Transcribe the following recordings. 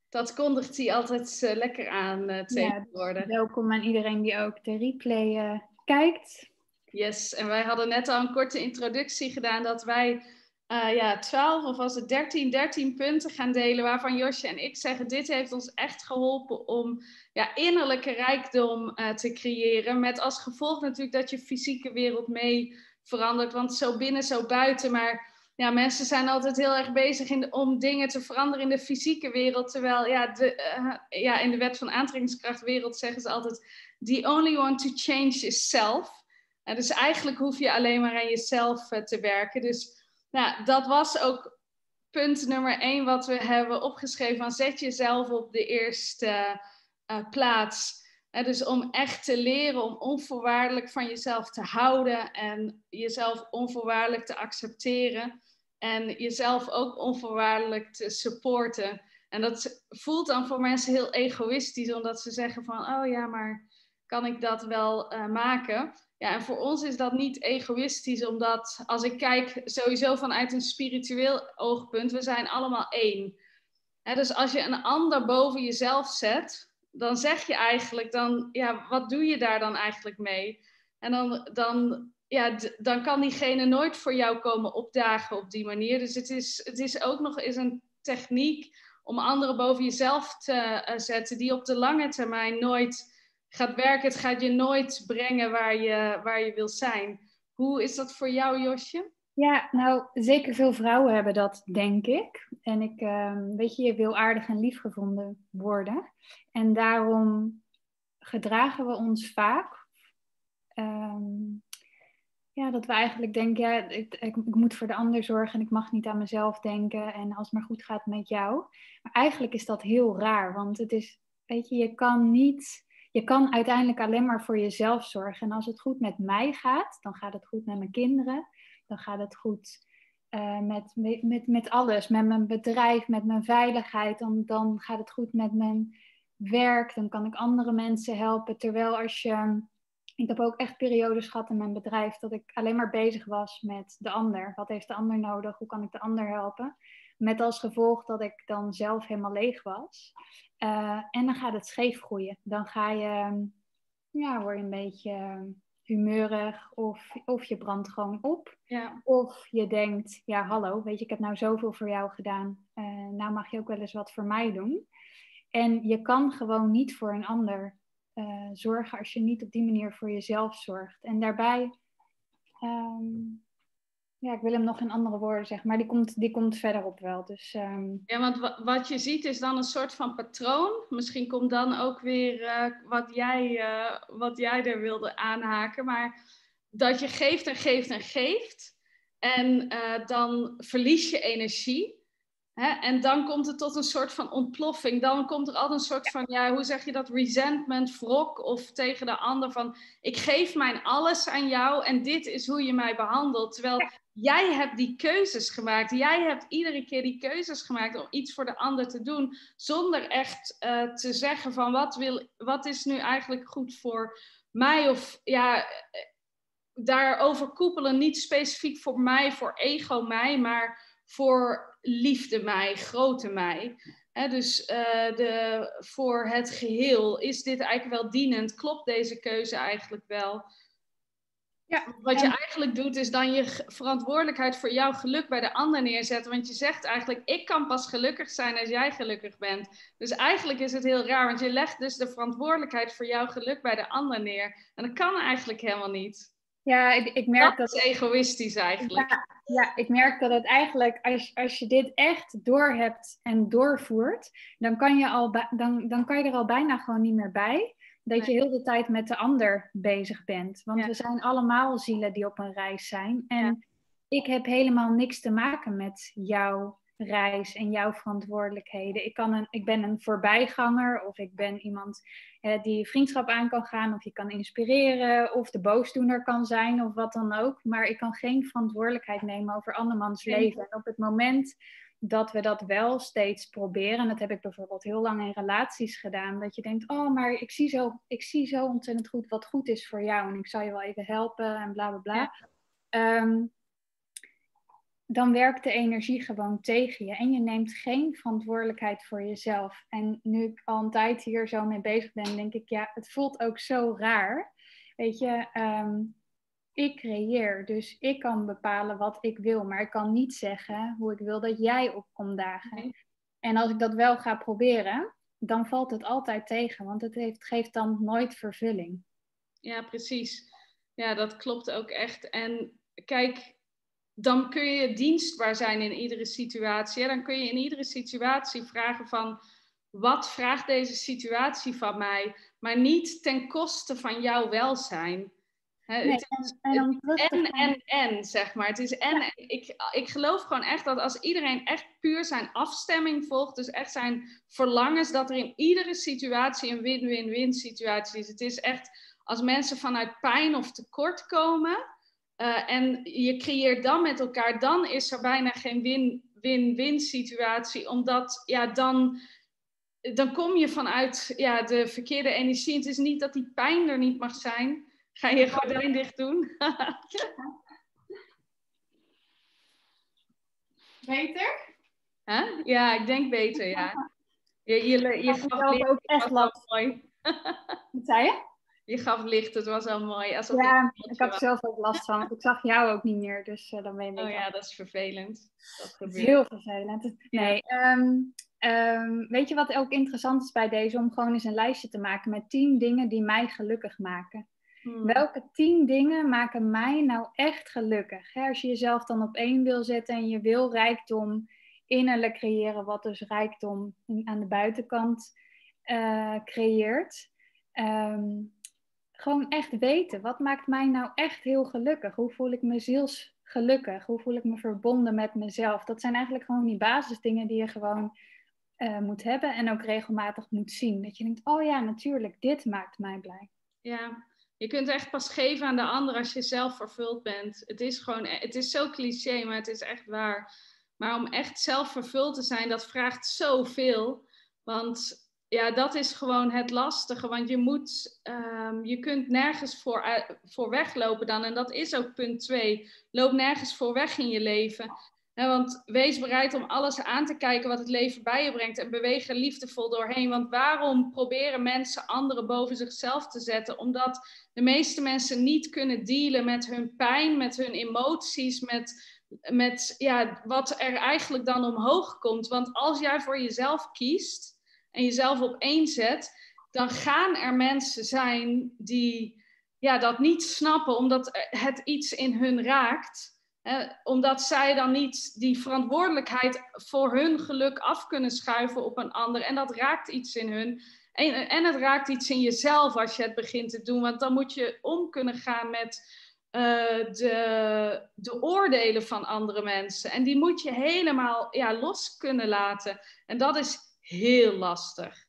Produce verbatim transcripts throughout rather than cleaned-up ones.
Dat kondigt hij altijd uh, lekker aan uh, tegenwoordig. Ja, welkom aan iedereen die ook de replay uh, kijkt. Yes, en wij hadden net al een korte introductie gedaan dat wij uh, ja, twaalf of was het dertien, dertien punten gaan delen waarvan Josje en ik zeggen dit heeft ons echt geholpen om ja, innerlijke rijkdom uh, te creëren. Met als gevolg natuurlijk dat je fysieke wereld mee verandert, want zo binnen, zo buiten, maar... Ja, mensen zijn altijd heel erg bezig in de, om dingen te veranderen in de fysieke wereld. Terwijl ja, de, uh, ja, in de wet van aantrekkingskrachtwereld zeggen ze altijd... The only one to change is self. Uh, dus eigenlijk hoef je alleen maar aan jezelf uh, te werken. Dus nou, dat was ook punt nummer één wat we hebben opgeschreven. Van zet jezelf op de eerste uh, plaats. Uh, dus om echt te leren om onvoorwaardelijk van jezelf te houden. En jezelf onvoorwaardelijk te accepteren. En jezelf ook onvoorwaardelijk te supporten. En dat voelt dan voor mensen heel egoïstisch. Omdat ze zeggen van, oh ja, maar kan ik dat wel uh, maken? Ja, en voor ons is dat niet egoïstisch. Omdat als ik kijk sowieso vanuit een spiritueel oogpunt. We zijn allemaal één. Hè, dus als je een ander boven jezelf zet. Dan zeg je eigenlijk, dan, ja, wat doe je daar dan eigenlijk mee? En dan... dan ja, d- dan kan diegene nooit voor jou komen opdagen op die manier. Dus het is, het is ook nog eens een techniek om anderen boven jezelf te uh, zetten, die op de lange termijn nooit gaat werken. Het gaat je nooit brengen waar je, waar je wil zijn. Hoe is dat voor jou, Josje? Ja, nou, zeker veel vrouwen hebben dat, denk ik. En ik, uh, weet je, je wil aardig en lief gevonden worden. En daarom gedragen we ons vaak... Um, Ja, dat we eigenlijk denken, ja, ik, ik, ik moet voor de ander zorgen en ik mag niet aan mezelf denken en als het maar goed gaat met jou. Maar eigenlijk is dat heel raar, want het is, weet je, je kan niet, je kan uiteindelijk alleen maar voor jezelf zorgen. En als het goed met mij gaat, dan gaat het goed met mijn kinderen, dan gaat het goed uh, met, met, met alles, met mijn bedrijf, met mijn veiligheid, dan, dan gaat het goed met mijn werk, dan kan ik andere mensen helpen. Terwijl als je... Ik heb ook echt periodes gehad in mijn bedrijf dat ik alleen maar bezig was met de ander. Wat heeft de ander nodig? Hoe kan ik de ander helpen? Met als gevolg dat ik dan zelf helemaal leeg was. Uh, en dan gaat het scheef groeien. Dan ga je, ja, word je een beetje humeurig of, of je brandt gewoon op. Ja. Of je denkt, ja hallo, weet je, ik heb nou zoveel voor jou gedaan. Uh, nou mag je ook wel eens wat voor mij doen. En je kan gewoon niet voor een ander Uh, zorgen als je niet op die manier voor jezelf zorgt. En daarbij, um, ja, ik wil hem nog in andere woorden zeggen, maar die komt, die komt verderop wel. Dus, um... Ja, want w- wat je ziet is dan een soort van patroon. Misschien komt dan ook weer uh, wat, jij, uh, wat jij er wilde aanhaken. Maar dat je geeft en geeft en geeft. En uh, dan verlies je energie. Hè? En dan komt het tot een soort van ontploffing. Dan komt er altijd een soort van, ja, hoe zeg je dat? Resentment, wrok of tegen de ander van... Ik geef mijn alles aan jou en dit is hoe je mij behandelt. Terwijl jij hebt die keuzes gemaakt. Jij hebt iedere keer die keuzes gemaakt om iets voor de ander te doen. Zonder echt uh, te zeggen van wat, wil, wat is nu eigenlijk goed voor mij? Of ja, daarover koepelen niet specifiek voor mij, voor ego mij, maar voor liefde mij, grote mij. He, dus uh, de, voor het geheel is dit eigenlijk wel dienend. Klopt deze keuze eigenlijk wel? Ja, Wat je en... eigenlijk doet is dan je verantwoordelijkheid voor jouw geluk bij de ander neerzetten. Want je zegt eigenlijk, ik kan pas gelukkig zijn als jij gelukkig bent. Dus eigenlijk is het heel raar, want je legt dus de verantwoordelijkheid voor jouw geluk bij de ander neer. En dat kan eigenlijk helemaal niet. Ja, ik, ik merk dat... Dat is egoïstisch eigenlijk. Ja, ja, ik merk dat het eigenlijk, als, als je dit echt doorhebt en doorvoert, dan kan, je al, dan, dan kan je er al bijna gewoon niet meer bij. Dat Nee. je heel de tijd met de ander bezig bent. Want Ja. we zijn allemaal zielen die op een reis zijn. En Ja. ik heb helemaal niks te maken met jouw reis en jouw verantwoordelijkheden. Ik, kan een, ik ben een voorbijganger of ik ben iemand eh, die vriendschap aan kan gaan of je kan inspireren of de boosdoener kan zijn of wat dan ook. Maar ik kan geen verantwoordelijkheid nemen over andermans Nee. leven. En op het moment dat we dat wel steeds proberen, en dat heb ik bijvoorbeeld heel lang in relaties gedaan, dat je denkt, oh, maar ik zie zo, ik zie zo ontzettend goed wat goed is voor jou en ik zal je wel even helpen en bla bla bla. Ja. Um, dan werkt de energie gewoon tegen je. En je neemt geen verantwoordelijkheid voor jezelf. En nu ik al een tijd hier zo mee bezig ben, denk ik, ja, het voelt ook zo raar. Weet je, um, ik creëer, dus ik kan bepalen wat ik wil. Maar ik kan niet zeggen hoe ik wil dat jij op komt dagen. Nee. En als ik dat wel ga proberen, dan valt het altijd tegen. Want het heeft, geeft dan nooit vervulling. Ja, precies. Ja, dat klopt ook echt. En kijk, dan kun je dienstbaar zijn in iedere situatie. Ja, dan kun je in iedere situatie vragen van, wat vraagt deze situatie van mij? Maar niet ten koste van jouw welzijn. He, nee, het is, en, en, om terug en, te gaan... en, en, zeg maar. Het is en, ja. en. Ik, ik geloof gewoon echt dat als iedereen echt puur zijn afstemming volgt, dus echt zijn verlangens, dat er in iedere situatie een win-win-win situatie is. Het is echt, als mensen vanuit pijn of tekort komen, uh, en je creëert dan met elkaar, dan is er bijna geen win-win-win situatie, omdat, ja, dan... dan kom je vanuit ja, de verkeerde energie. Het is niet dat die pijn er niet mag zijn. Ga je gordijn dicht doen? Beter? Huh? Ja, ik denk beter, ja. Je, je, je, je gaf licht, ook echt het was last. wel mooi. Wat zei je? Je gaf licht, het was wel mooi. Alsof ja, ik had er zelf ook last van. Want ik zag jou ook niet meer, dus uh, dan ben je beter. Oh ja, dat is vervelend. Dat gebeurt. Heel vervelend. Nee, ja. um, um, weet je wat ook interessant is bij deze? Om gewoon eens een lijstje te maken met tien dingen die mij gelukkig maken. Hmm. Welke tien dingen maken mij nou echt gelukkig? Hè? Als je jezelf dan op één wil zetten en je wil rijkdom innerlijk creëren, wat dus rijkdom aan de buitenkant uh, creëert. Um, gewoon echt weten, wat maakt mij nou echt heel gelukkig? Hoe voel ik me zielsgelukkig? Hoe voel ik me verbonden met mezelf? Dat zijn eigenlijk gewoon die basisdingen die je gewoon uh, moet hebben en ook regelmatig moet zien. Dat je denkt, oh ja, natuurlijk, dit maakt mij blij. Ja, je kunt echt pas geven aan de ander als je zelf vervuld bent. Het is gewoon, het is zo cliché, maar het is echt waar. Maar om echt zelf vervuld te zijn, dat vraagt zoveel. Want ja, dat is gewoon het lastige. Want je moet, um, je kunt nergens voor, uh, voor weglopen dan. En dat is ook punt twee. Loop nergens voor weg in je leven. He, want wees bereid om alles aan te kijken wat het leven bij je brengt. En beweeg er liefdevol doorheen. Want waarom proberen mensen anderen boven zichzelf te zetten? Omdat de meeste mensen niet kunnen dealen met hun pijn, met hun emoties, met... met ja, wat er eigenlijk dan omhoog komt. Want als jij voor jezelf kiest en jezelf op één zet, dan gaan er mensen zijn die ja, dat niet snappen, omdat het iets in hun raakt. Eh, omdat zij dan niet die verantwoordelijkheid voor hun geluk af kunnen schuiven op een ander. En dat raakt iets in hun. En, en het raakt iets in jezelf als je het begint te doen. Want dan moet je om kunnen gaan met uh, de, de oordelen van andere mensen. En die moet je helemaal ja, los kunnen laten. En dat is heel lastig.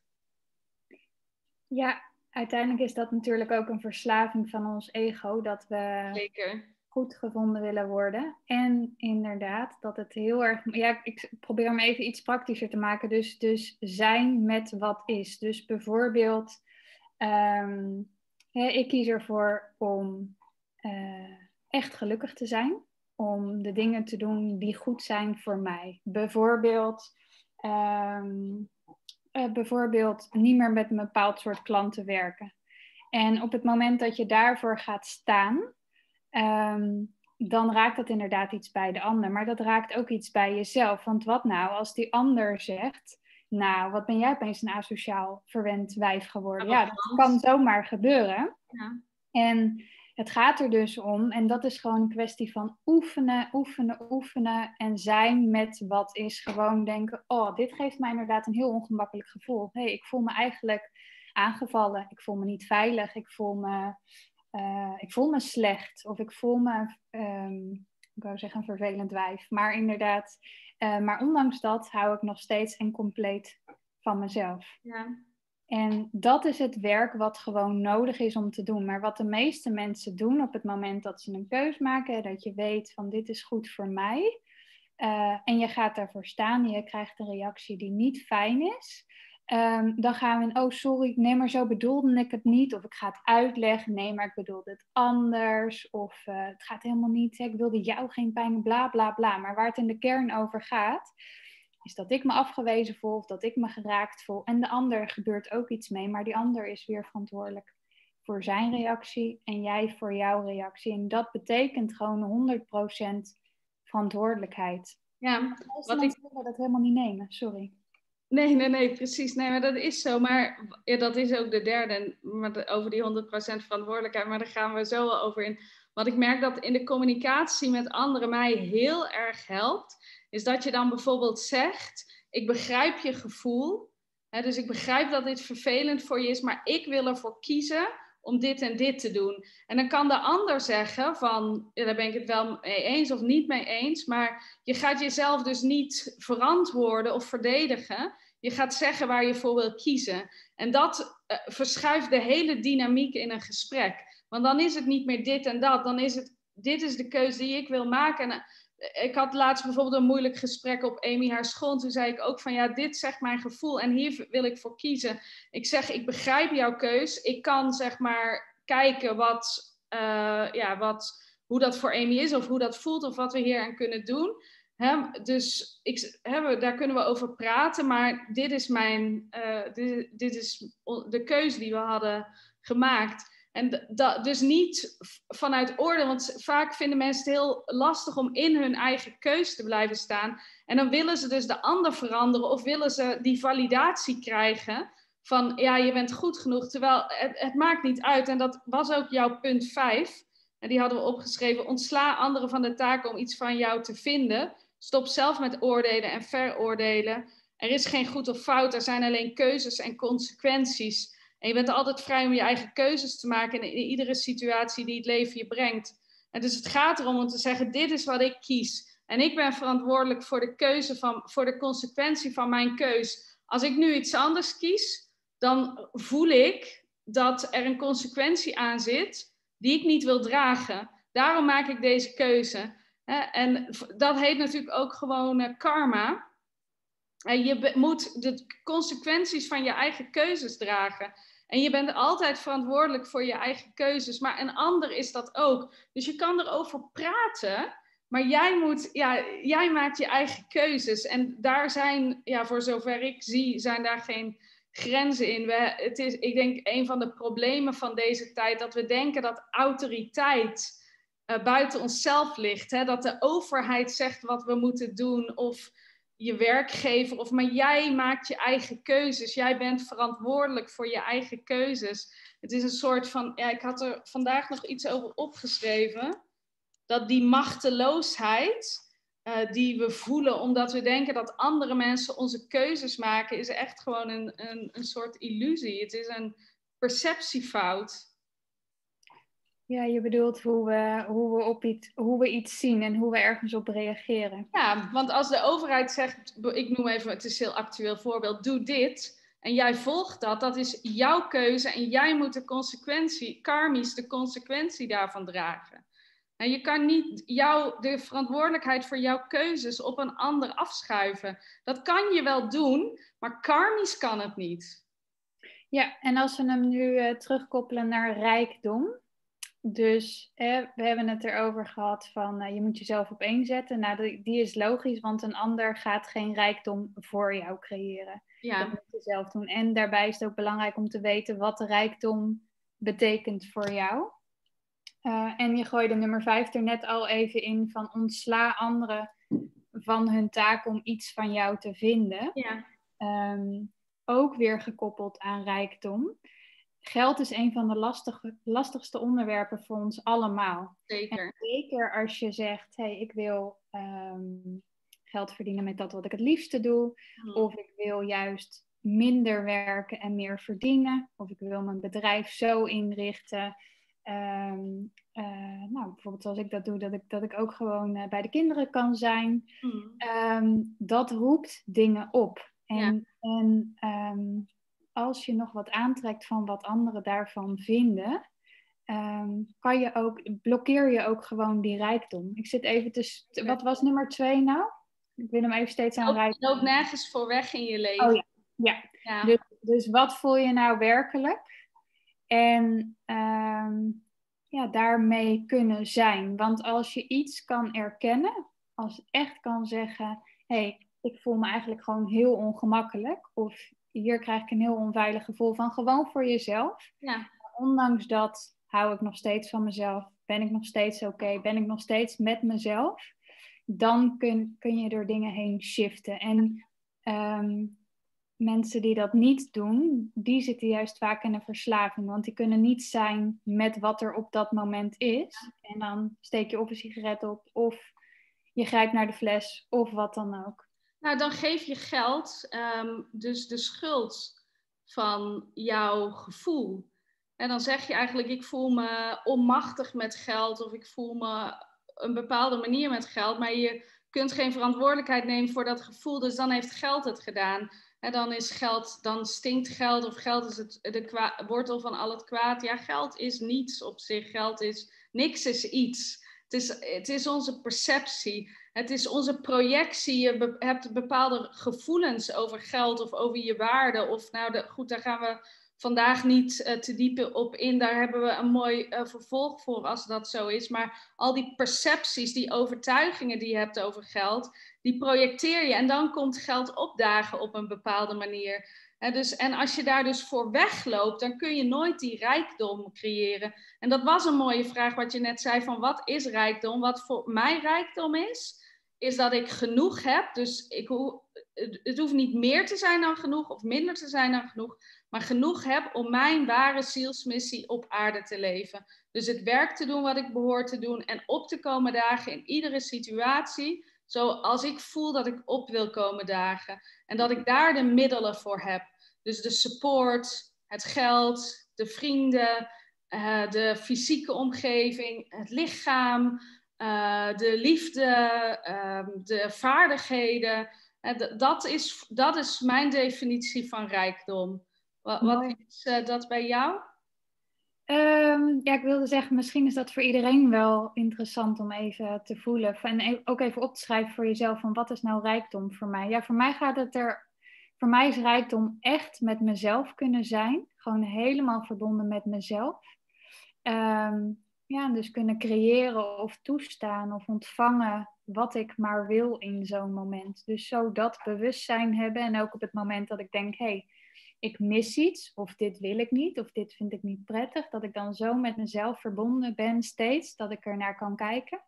Ja, uiteindelijk is dat natuurlijk ook een verslaving van ons ego. Dat we Zeker. goed gevonden willen worden. En inderdaad, dat het heel erg... Ja, ik probeer hem even iets praktischer te maken. Dus, dus zijn met wat is. Dus bijvoorbeeld, um, hè, ik kies ervoor om uh, echt gelukkig te zijn. Om de dingen te doen die goed zijn voor mij. Bijvoorbeeld... Um, Uh, bijvoorbeeld niet meer met een bepaald soort klanten werken. En op het moment dat je daarvoor gaat staan, um, dan raakt dat inderdaad iets bij de ander. Maar dat raakt ook iets bij jezelf. Want wat nou als die ander zegt, nou, wat ben jij opeens een asociaal verwend wijf geworden? Ja, dat kan zomaar gebeuren. Ja. En het gaat er dus om, en dat is gewoon een kwestie van oefenen, oefenen, oefenen en zijn met wat is. Gewoon denken, oh, dit geeft mij inderdaad een heel ongemakkelijk gevoel. Hé, hey, ik voel me eigenlijk aangevallen, ik voel me niet veilig, ik voel me, uh, ik voel me slecht of ik voel me, um, ik wou zeggen een vervelend wijf. Maar inderdaad, uh, maar ondanks dat hou ik nog steeds en compleet van mezelf. Ja. En dat is het werk wat gewoon nodig is om te doen. Maar wat de meeste mensen doen op het moment dat ze een keus maken, dat je weet van dit is goed voor mij. Uh, en je gaat daarvoor staan, je krijgt een reactie die niet fijn is. Um, dan gaan we in, oh sorry, nee, maar zo bedoelde ik het niet. Of ik ga het uitleggen, nee, maar ik bedoelde het anders. Of uh, het gaat helemaal niet, hè, ik wilde jou geen pijn, bla bla bla. Maar waar het in de kern over gaat, is dat ik me afgewezen voel of dat ik me geraakt voel. En de ander gebeurt ook iets mee, maar die ander is weer verantwoordelijk voor zijn reactie en jij voor jouw reactie. En dat betekent gewoon honderd procent verantwoordelijkheid. Ja, wat ik wil dat helemaal niet nemen, sorry. Nee, nee, nee, precies. Nee, maar dat is zo. Maar ja, dat is ook de derde, maar over die honderd procent verantwoordelijkheid. Maar daar gaan we zo wel over in. Wat ik merk dat in de communicatie met anderen mij heel erg helpt, is dat je dan bijvoorbeeld zegt, ik begrijp je gevoel. Hè, dus ik begrijp dat dit vervelend voor je is, maar ik wil ervoor kiezen om dit en dit te doen. En dan kan de ander zeggen van, ja, daar ben ik het wel mee eens of niet mee eens, maar je gaat jezelf dus niet verantwoorden of verdedigen. Je gaat zeggen waar je voor wil kiezen. En dat uh, verschuift de hele dynamiek in een gesprek. Want dan is het niet meer dit en dat, dan is het, dit is de keuze die ik wil maken. En, uh, ik had laatst bijvoorbeeld een moeilijk gesprek op Amy haar school. Toen zei ik ook van, ja, dit zegt mijn gevoel en hier wil ik voor kiezen. Ik zeg, ik begrijp jouw keus. Ik kan zeg maar kijken wat, uh, ja, wat, hoe dat voor Amy is of hoe dat voelt of wat we hier aan kunnen doen. He, dus ik, he, daar kunnen we over praten, maar dit is, mijn, uh, dit, dit is de keuze die we hadden gemaakt. En da, dus niet vanuit oordeel, want vaak vinden mensen het heel lastig om in hun eigen keuze te blijven staan. En dan willen ze dus de ander veranderen of willen ze die validatie krijgen van ja, je bent goed genoeg, terwijl het, het maakt niet uit. En dat was ook jouw punt vijf. En die hadden we opgeschreven, ontsla anderen van de taak om iets van jou te vinden. Stop zelf met oordelen en veroordelen. Er is geen goed of fout, er zijn alleen keuzes en consequenties. En je bent altijd vrij om je eigen keuzes te maken in iedere situatie die het leven je brengt. En dus het gaat erom om te zeggen, dit is wat ik kies. En ik ben verantwoordelijk voor de keuze van, voor de consequentie van mijn keus. Als ik nu iets anders kies, dan voel ik dat er een consequentie aan zit die ik niet wil dragen. Daarom maak ik deze keuze. En dat heet natuurlijk ook gewoon karma. Je moet de consequenties van je eigen keuzes dragen. En je bent altijd verantwoordelijk voor je eigen keuzes. Maar een ander is dat ook. Dus je kan erover praten. Maar jij, moet, ja, jij maakt je eigen keuzes. En daar zijn, ja, voor zover ik zie, zijn daar geen grenzen in. We, het is, ik denk, een van de problemen van deze tijd, dat we denken dat autoriteit uh, buiten onszelf ligt. Hè? Dat de overheid zegt wat we moeten doen, of je werkgever, of, maar jij maakt je eigen keuzes. Jij bent verantwoordelijk voor je eigen keuzes. Het is een soort van, ja, ik had er vandaag nog iets over opgeschreven, dat die machteloosheid Uh, die we voelen omdat we denken dat andere mensen onze keuzes maken, is echt gewoon een, een, een soort illusie. Het is een perceptiefout. Ja, je bedoelt hoe we, hoe, we op iets, hoe we iets zien en hoe we ergens op reageren. Ja, want als de overheid zegt, ik noem even, het is een heel actueel voorbeeld, doe dit en jij volgt dat, dat is jouw keuze en jij moet de consequentie, karmisch de consequentie daarvan dragen. En je kan niet jou, de verantwoordelijkheid voor jouw keuzes op een ander afschuiven. Dat kan je wel doen, maar karmisch kan het niet. Ja, en als we hem nu uh, terugkoppelen naar rijkdom. Dus eh, we hebben het erover gehad van uh, je moet jezelf opeenzetten. Nou, die, die is logisch, want een ander gaat geen rijkdom voor jou creëren. Ja. Dat moet je zelf doen. En daarbij is het ook belangrijk om te weten wat de rijkdom betekent voor jou. Uh, en je gooide nummer vijf er net al even in van ontsla anderen van hun taak om iets van jou te vinden. Ja. Um, ook weer gekoppeld aan rijkdom. Geld is een van de lastige, lastigste onderwerpen voor ons allemaal. Zeker. En zeker als je zegt, hey, ik wil um, geld verdienen met dat wat ik het liefste doe. Hmm. Of ik wil juist minder werken en meer verdienen. Of ik wil mijn bedrijf zo inrichten. Um, uh, nou, bijvoorbeeld zoals ik dat doe, dat ik, dat ik ook gewoon uh, bij de kinderen kan zijn. Hmm. Um, dat roept dingen op. En, ja. en um, als je nog wat aantrekt van wat anderen daarvan vinden, um, kan je ook, blokkeer je ook gewoon die rijkdom. Ik zit even te, te wat was nummer twee nou? Ik wil hem even steeds aan rijkdom. Je loopt nergens voor weg in je leven. Oh ja, Ja, Ja. dus, dus wat voel je nou werkelijk? En um, ja, daarmee kunnen zijn. Want als je iets kan erkennen, als je echt kan zeggen, hé, hey, ik voel me eigenlijk gewoon heel ongemakkelijk. Of hier krijg ik een heel onveilig gevoel van, gewoon voor jezelf. Ja. Ondanks dat hou ik nog steeds van mezelf. Ben ik nog steeds oké? Okay, ben ik nog steeds met mezelf? Dan kun, kun je door dingen heen shiften. En um, mensen die dat niet doen, die zitten juist vaak in een verslaving. Want die kunnen niet zijn met wat er op dat moment is. En dan steek je of een sigaret op, of je grijpt naar de fles, of wat dan ook. Nou, dan geef je geld, um, dus de schuld van jouw gevoel. En dan zeg je eigenlijk, ik voel me onmachtig met geld, of ik voel me een bepaalde manier met geld, maar je kunt geen verantwoordelijkheid nemen voor dat gevoel, dus dan heeft geld het gedaan. En dan is geld, dan stinkt geld, of geld is het, de kwa- wortel van al het kwaad. Ja, geld is niets op zich, geld is, niks is iets. Het is, het is onze perceptie, het is onze projectie. Je be- hebt bepaalde gevoelens over geld of over je waarde. Of nou, de, goed, daar gaan we vandaag niet uh, te diep op in. Daar hebben we een mooi uh, vervolg voor als dat zo is. Maar al die percepties, die overtuigingen die je hebt over geld, die projecteer je. En dan komt geld opdagen op een bepaalde manier. He, dus, en als je daar dus voor wegloopt, dan kun je nooit die rijkdom creëren. En dat was een mooie vraag wat je net zei van wat is rijkdom? Wat voor mij rijkdom is, is dat ik genoeg heb. Dus ik ho- het hoeft niet meer te zijn dan genoeg of minder te zijn dan genoeg. Maar genoeg heb om mijn ware zielsmissie op aarde te leven. Dus het werk te doen wat ik behoor te doen en op te komen dagen in iedere situatie. Zoals ik voel dat ik op wil komen dagen. En dat ik daar de middelen voor heb. Dus de support, het geld, de vrienden, uh, de fysieke omgeving, het lichaam, uh, de liefde, uh, de vaardigheden. Uh, d- dat, is, dat is mijn definitie van rijkdom. Wat, wat is uh, dat bij jou? Um, ja, ik wilde zeggen, misschien is dat voor iedereen wel interessant om even te voelen. En ook even op te schrijven voor jezelf van wat is nou rijkdom voor mij? Ja, voor mij gaat het er, voor mij is rijkdom echt met mezelf kunnen zijn. Gewoon helemaal verbonden met mezelf. Um, ja, dus kunnen creëren of toestaan of ontvangen wat ik maar wil in zo'n moment. Dus zo dat bewustzijn hebben en ook op het moment dat ik denk, hé, hey, ik mis iets, of dit wil ik niet, of dit vind ik niet prettig, dat ik dan zo met mezelf verbonden ben steeds, dat ik er naar kan kijken,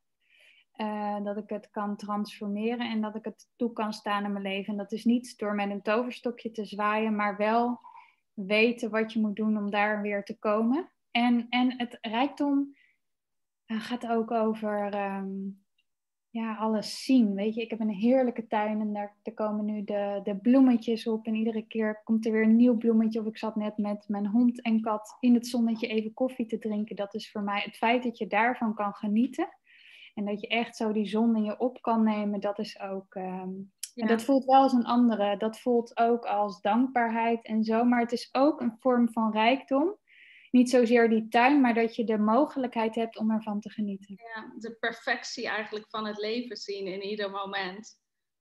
uh, dat ik het kan transformeren en dat ik het toe kan staan in mijn leven. En dat is niet door met een toverstokje te zwaaien, maar wel weten wat je moet doen om daar weer te komen. En, en het rijkdom uh, gaat ook over um, ja, alles zien. Weet je, ik heb een heerlijke tuin en daar, daar komen nu de, de bloemetjes op. En iedere keer komt er weer een nieuw bloemetje. Of ik zat net met mijn hond en kat in het zonnetje even koffie te drinken. Dat is voor mij het feit dat je daarvan kan genieten. En dat je echt zo die zon in je op kan nemen. Dat is ook... Um, ja. En dat voelt wel als een andere. Dat voelt ook als dankbaarheid en zo. Maar het is ook een vorm van rijkdom. Niet zozeer die tuin, maar dat je de mogelijkheid hebt om ervan te genieten. Ja, de perfectie eigenlijk van het leven zien in ieder moment.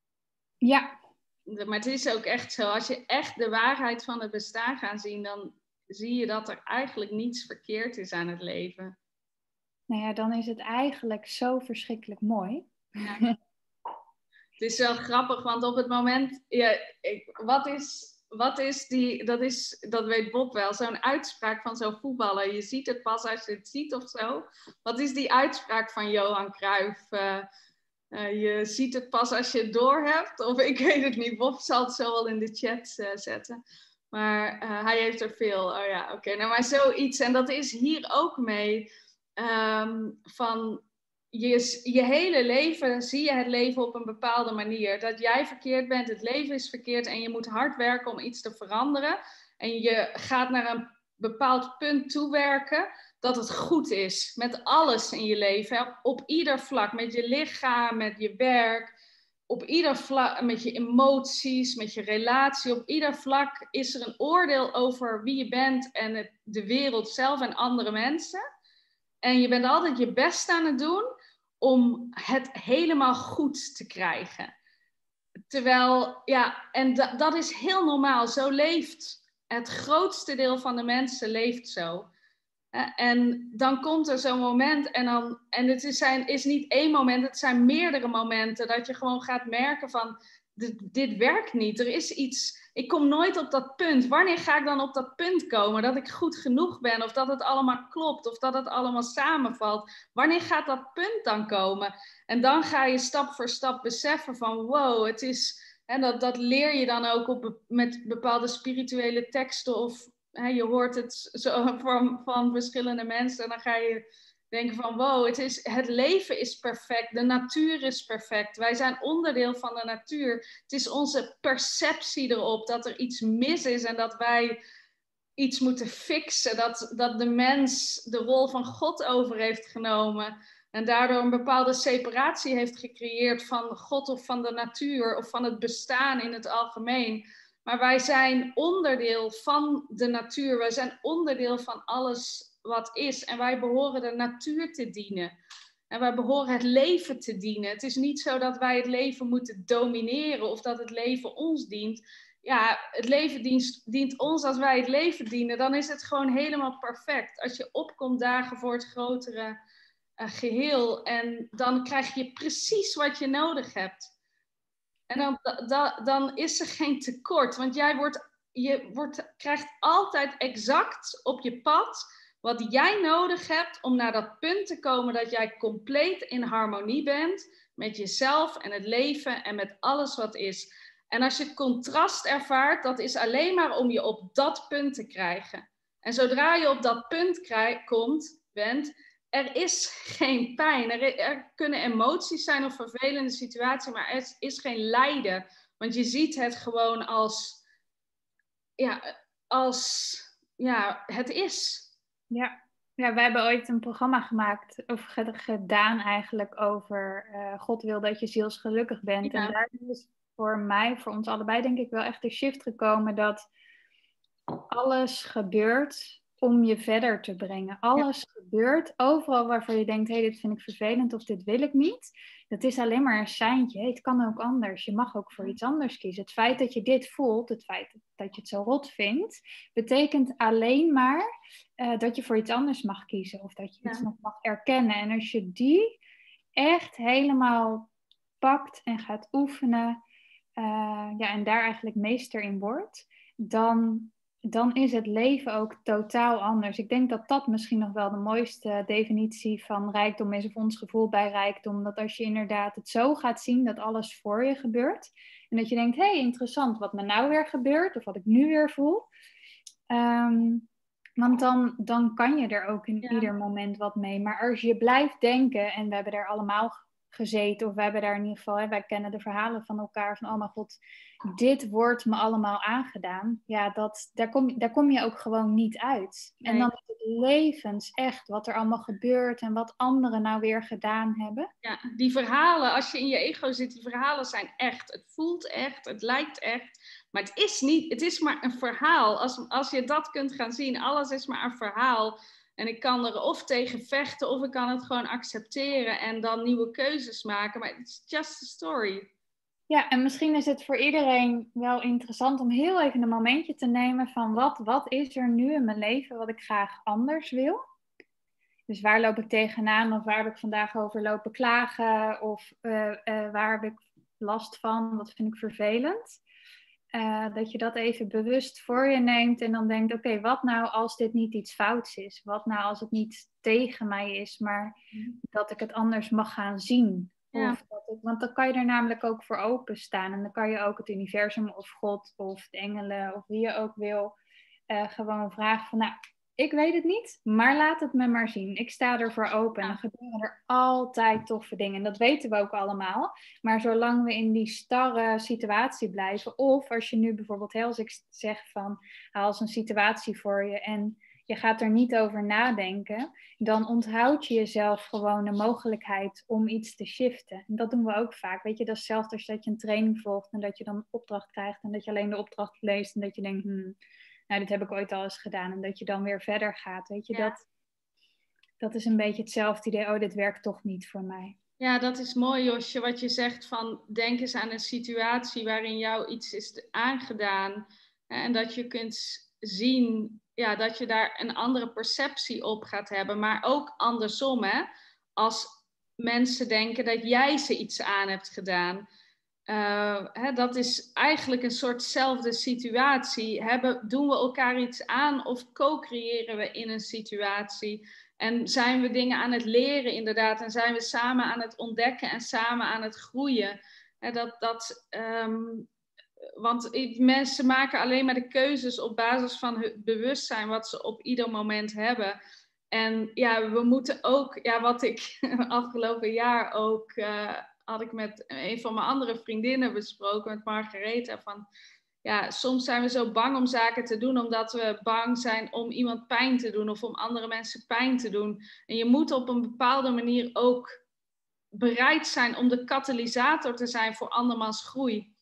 Ja. Maar het is ook echt zo, als je echt de waarheid van het bestaan gaat zien, dan zie je dat er eigenlijk niets verkeerd is aan het leven. Nou ja, dan is het eigenlijk zo verschrikkelijk mooi. Ja. Het is wel grappig, want op het moment, ja, ik, wat is... Wat is die, dat, is, dat weet Bob wel, zo'n uitspraak van zo'n voetballer. Je ziet het pas als je het ziet of zo. Wat is die uitspraak van Johan Cruijff? Uh, uh, je ziet het pas als je het doorhebt. Of ik weet het niet, Bob zal het zo wel in de chat uh, zetten. Maar uh, hij heeft er veel. Oh ja, oké. Okay. Nou, maar zoiets. En dat is hier ook mee. Um, van... Je, je hele leven zie je het leven op een bepaalde manier. Dat jij verkeerd bent, het leven is verkeerd en je moet hard werken om iets te veranderen. En je gaat naar een bepaald punt toewerken dat het goed is. Met alles in je leven, op ieder vlak. Met je lichaam, met je werk, op ieder vlak, met je emoties, met je relatie. Op ieder vlak is er een oordeel over wie je bent en het, de wereld zelf en andere mensen. En je bent altijd je best aan het doen om het helemaal goed te krijgen. terwijl, ja, en da- dat is heel normaal. Zo leeft het grootste deel van de mensen leeft zo. Uh, en dan komt er zo'n moment en, dan, en het is, zijn, is niet één moment, het zijn meerdere momenten dat je gewoon gaat merken van dit, dit werkt niet. Er is iets, ik kom nooit op dat punt. Wanneer ga ik dan op dat punt komen dat ik goed genoeg ben of dat het allemaal klopt of dat het allemaal samenvalt? Wanneer gaat dat punt dan komen? En dan ga je stap voor stap beseffen van wow, het is... En dat, dat leer je dan ook op, met bepaalde spirituele teksten of he, je hoort het zo van, van verschillende mensen en dan ga je denken van wow, het, is, het leven is perfect, de natuur is perfect, wij zijn onderdeel van de natuur. Het is onze perceptie erop dat er iets mis is en dat wij iets moeten fixen, dat, dat de mens de rol van God over heeft genomen en daardoor een bepaalde separatie heeft gecreëerd van God of van de natuur of van het bestaan in het algemeen. Maar wij zijn onderdeel van de natuur. Wij zijn onderdeel van alles wat is. En wij behoren de natuur te dienen. En wij behoren het leven te dienen. Het is niet zo dat wij het leven moeten domineren of dat het leven ons dient. Ja, het leven dient, dient ons als wij het leven dienen. Dan is het gewoon helemaal perfect. Als je opkomt dagen voor het grotere uh, geheel. En dan krijg je precies wat je nodig hebt. En dan, da, dan is er geen tekort. Want jij wordt, je wordt, krijgt altijd exact op je pad wat jij nodig hebt om naar dat punt te komen dat jij compleet in harmonie bent met jezelf en het leven en met alles wat is. En als je contrast ervaart, dat is alleen maar om je op dat punt te krijgen. En zodra je op dat punt krijg, komt, bent... Er is geen pijn. Er, er kunnen emoties zijn of vervelende situaties, maar er is, is geen lijden. Want je ziet het gewoon als, ja, als ja, het is. Ja. Ja, wij hebben ooit een programma gemaakt, of gedaan eigenlijk, over uh, God wil dat je zielsgelukkig bent. Ja. En daar is voor mij, voor ons allebei denk ik wel echt de shift gekomen dat alles gebeurt om je verder te brengen. Alles ja. gebeurt, overal waarvan je denkt, hé, hey, dit vind ik vervelend of dit wil ik niet. Dat is alleen maar een seintje. Hey, het kan ook anders. Je mag ook voor iets anders kiezen. Het feit dat je dit voelt, het feit dat je het zo rot vindt, betekent alleen maar uh, dat je voor iets anders mag kiezen. Of dat je ja. iets nog mag erkennen. En als je die echt helemaal pakt en gaat oefenen, uh, ja, en daar eigenlijk meester in wordt, dan... dan is het leven ook totaal anders. Ik denk dat dat misschien nog wel de mooiste definitie van rijkdom is, of ons gevoel bij rijkdom. Dat als je inderdaad het zo gaat zien dat alles voor je gebeurt. En dat je denkt, hé, hey, interessant wat me nou weer gebeurt, of wat ik nu weer voel. Um, want dan, dan kan je er ook in ja. ieder moment wat mee. Maar als je blijft denken, en we hebben daar allemaal gezeten, of we hebben daar in ieder geval, hè, wij kennen de verhalen van elkaar, van oh mijn god, dit wordt me allemaal aangedaan. Ja, dat, daar, kom, daar kom je ook gewoon niet uit. Nee. En dan is het levens echt wat er allemaal gebeurt en wat anderen nou weer gedaan hebben. Ja, die verhalen, als je in je ego zit, die verhalen zijn echt. Het voelt echt, het lijkt echt. Maar het is niet, het is maar een verhaal. Als, als je dat kunt gaan zien, alles is maar een verhaal. En ik kan er of tegen vechten, of ik kan het gewoon accepteren en dan nieuwe keuzes maken. Maar it's just a story. Ja, en misschien is het voor iedereen wel interessant om heel even een momentje te nemen van wat, wat is er nu in mijn leven wat ik graag anders wil? Dus waar loop ik tegenaan of waar heb ik vandaag over lopen klagen of uh, uh, waar heb ik last van, wat vind ik vervelend? Uh, dat je dat even bewust voor je neemt en dan denkt, oké, okay, wat nou als dit niet iets fouts is? Wat nou als het niet tegen mij is, maar dat ik het anders mag gaan zien? Ja. Of dat ik, want dan kan je er namelijk ook voor openstaan. En dan kan je ook het universum of God of de engelen of wie je ook wil uh, gewoon vragen van, nou, ik weet het niet, maar laat het me maar zien. Ik sta ervoor open. Ja. En dan gebeuren er altijd toffe dingen. En dat weten we ook allemaal. Maar zolang we in die starre situatie blijven, of als je nu bijvoorbeeld, heel als ik zeg van, haal eens een situatie voor je en je gaat er niet over nadenken, dan onthoud je jezelf gewoon de mogelijkheid om iets te shiften. En dat doen we ook vaak. Weet je, dat is hetzelfde als dat je een training volgt en dat je dan een opdracht krijgt en dat je alleen de opdracht leest en dat je denkt, hmm, nou, dit heb ik ooit al eens gedaan. En dat je dan weer verder gaat. Weet je, ja. dat, dat is een beetje hetzelfde idee. Oh, dit werkt toch niet voor mij. Ja, dat is mooi, Josje, wat je zegt van denk eens aan een situatie waarin jou iets is aangedaan. En dat je kunt zien ja, dat je daar een andere perceptie op gaat hebben. Maar ook andersom, hè? Als mensen denken dat jij ze iets aan hebt gedaan. Uh, hè, dat is eigenlijk een soortzelfde situatie. Hebben, doen we elkaar iets aan of co-creëren we in een situatie? En zijn we dingen aan het leren inderdaad? En zijn we samen aan het ontdekken en samen aan het groeien? Hè, dat, dat, um, want mensen maken alleen maar de keuzes op basis van hun bewustzijn wat ze op ieder moment hebben. En ja, we moeten ook, ja, wat ik afgelopen jaar ook... Uh, had ik met een van mijn andere vriendinnen besproken, met Margaretha, van ja, soms zijn we zo bang om zaken te doen, omdat we bang zijn om iemand pijn te doen of om andere mensen pijn te doen. En je moet op een bepaalde manier ook bereid zijn om de katalysator te zijn voor andermans groei.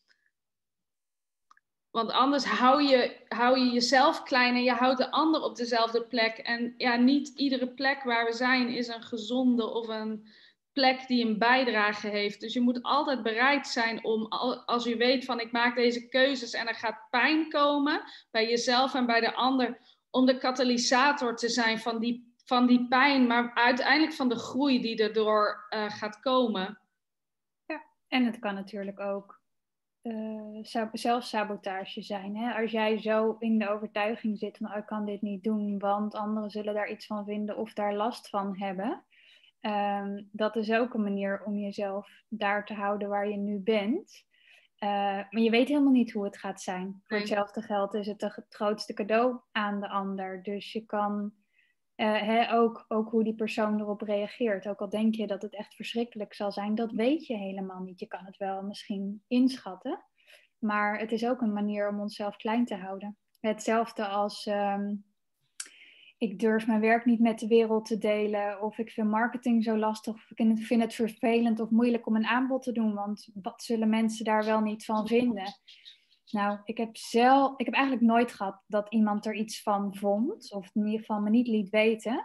Want anders hou je, hou je jezelf klein en je houdt de ander op dezelfde plek. En ja, niet iedere plek waar we zijn is een gezonde of een plek die een bijdrage heeft. Dus je moet altijd bereid zijn om, als u weet van ik maak deze keuzes en er gaat pijn komen bij jezelf en bij de ander, om de katalysator te zijn van die, van die pijn, maar uiteindelijk van de groei die erdoor uh, gaat komen. Ja, en het kan natuurlijk ook Uh, zelfsabotage zijn. Hè? Als jij zo in de overtuiging zit van, oh, ik kan dit niet doen, want anderen zullen daar iets van vinden of daar last van hebben. Um, dat is ook een manier om jezelf daar te houden waar je nu bent. Uh, maar je weet helemaal niet hoe het gaat zijn. Nee. Voor hetzelfde geld is het het grootste cadeau aan de ander. Dus je kan uh, hè, ook, ook hoe die persoon erop reageert. Ook al denk je dat het echt verschrikkelijk zal zijn, dat weet je helemaal niet. Je kan het wel misschien inschatten. Maar het is ook een manier om onszelf klein te houden. Hetzelfde als... Um, ik durf mijn werk niet met de wereld te delen. Of ik vind marketing zo lastig. Of ik vind het vervelend of moeilijk om een aanbod te doen. Want wat zullen mensen daar wel niet van vinden? Nou, ik heb, zelf, ik heb eigenlijk nooit gehad dat iemand er iets van vond. Of in ieder geval me niet liet weten.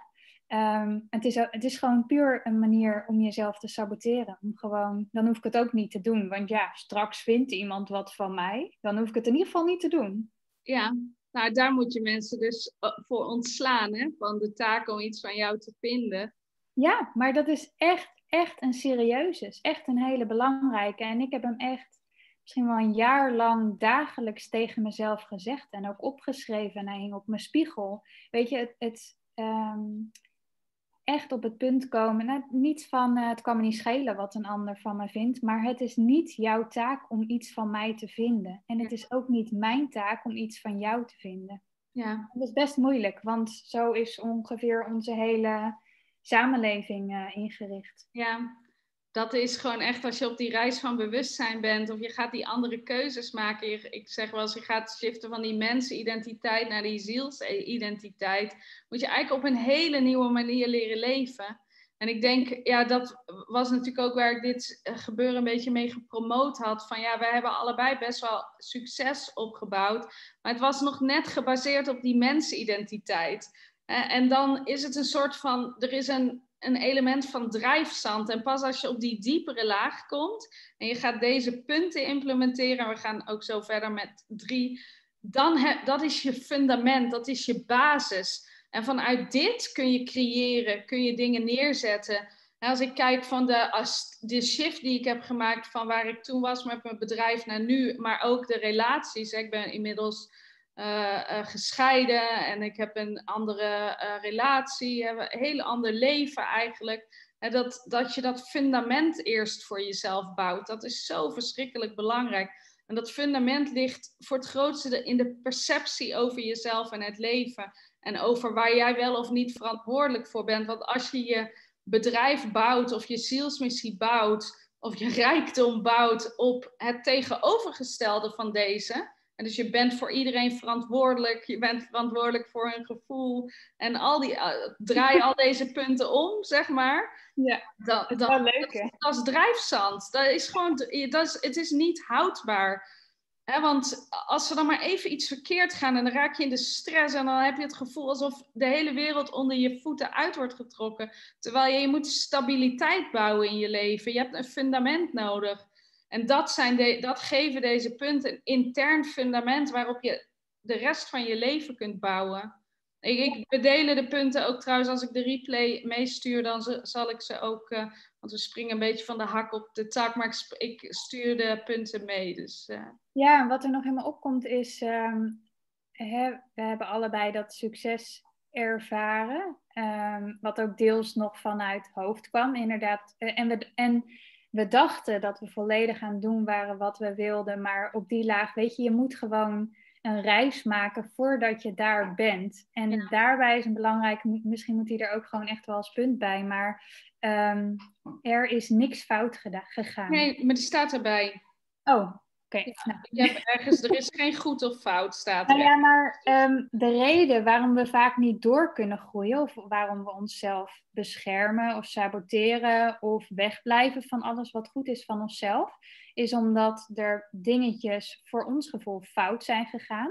Um, het, is, het is gewoon puur een manier om jezelf te saboteren. Om gewoon, dan hoef ik het ook niet te doen. Want ja, straks vindt iemand wat van mij. Dan hoef ik het in ieder geval niet te doen. Ja. Nou, daar moet je mensen dus voor ontslaan, hè? Van de taak om iets van jou te vinden. Ja, maar dat is echt, echt een serieuze. Is echt een hele belangrijke. En ik heb hem echt misschien wel een jaar lang dagelijks tegen mezelf gezegd. En ook opgeschreven. En hij hing op mijn spiegel. Weet je, het... het um, echt op het punt komen. Nou, niet van, uh, het kan me niet schelen wat een ander van me vindt. Maar het is niet jouw taak om iets van mij te vinden. En het is ook niet mijn taak om iets van jou te vinden. Ja. Dat is best moeilijk. Want zo is ongeveer onze hele samenleving uh, ingericht. Ja, dat is gewoon echt als je op die reis van bewustzijn bent. Of je gaat die andere keuzes maken. Je, ik zeg wel eens, je gaat shiften van die mensenidentiteit naar die zielsidentiteit. Moet je eigenlijk op een hele nieuwe manier leren leven. En ik denk, ja, dat was natuurlijk ook waar ik dit gebeuren een beetje mee gepromoot had. Van ja, wij hebben allebei best wel succes opgebouwd. Maar het was nog net gebaseerd op die mensenidentiteit. En dan is het een soort van, er is een... een element van drijfzand. En pas als je op die diepere laag komt en je gaat deze punten implementeren, en we gaan ook zo verder met drie, dan heb, dat is je fundament, dat is je basis. En vanuit dit kun je creëren, kun je dingen neerzetten. En als ik kijk van de, als de shift die ik heb gemaakt van waar ik toen was met mijn bedrijf naar nu, maar ook de relaties. Ik ben inmiddels Uh, uh, gescheiden en ik heb een andere uh, relatie, een heel ander leven eigenlijk. En dat, dat je dat fundament eerst voor jezelf bouwt, dat is zo verschrikkelijk belangrijk. En dat fundament ligt voor het grootste in de perceptie over jezelf en het leven. En over waar jij wel of niet verantwoordelijk voor bent. Want als je je bedrijf bouwt of je zielsmissie bouwt of je rijkdom bouwt op het tegenovergestelde van deze. En dus je bent voor iedereen verantwoordelijk. Je bent verantwoordelijk voor hun gevoel. En al die, uh, draai al deze punten om, zeg maar. Ja, dat, dat is dat, wel leuk, hè? Dat, dat is drijfzand. Dat is gewoon, dat is, het is niet houdbaar. He, want als er dan maar even iets verkeerd gaat en dan raak je in de stress en dan heb je het gevoel alsof de hele wereld onder je voeten uit wordt getrokken. Terwijl je, je moet stabiliteit bouwen in je leven. Je hebt een fundament nodig. En dat, zijn de, dat geven deze punten een intern fundament waarop je de rest van je leven kunt bouwen. Ik, ik bedelen de punten ook trouwens, als ik de replay meestuur, dan zal ik ze ook, uh, want we springen een beetje van de hak op de tak, maar ik, ik stuur de punten mee. Dus, uh. Ja, en wat er nog in me opkomt is, um, hè, we hebben allebei dat succes ervaren, um, wat ook deels nog vanuit het hoofd kwam, inderdaad. En we, en we dachten dat we volledig aan het doen waren wat we wilden, maar op die laag, weet je, je moet gewoon een reis maken voordat je daar bent. En ja. Daarbij is een belangrijk, misschien moet hij er ook gewoon echt wel als punt bij, maar um, er is niks fout geda- gegaan. Nee, maar die staat erbij. Oh, oké. Okay. Ja, nou. Je hebt ergens, er is geen goed of fout, staat er. Nou ja, maar um, de reden waarom we vaak niet door kunnen groeien, of waarom we onszelf beschermen of saboteren of wegblijven van alles wat goed is van onszelf, is omdat er dingetjes voor ons gevoel fout zijn gegaan.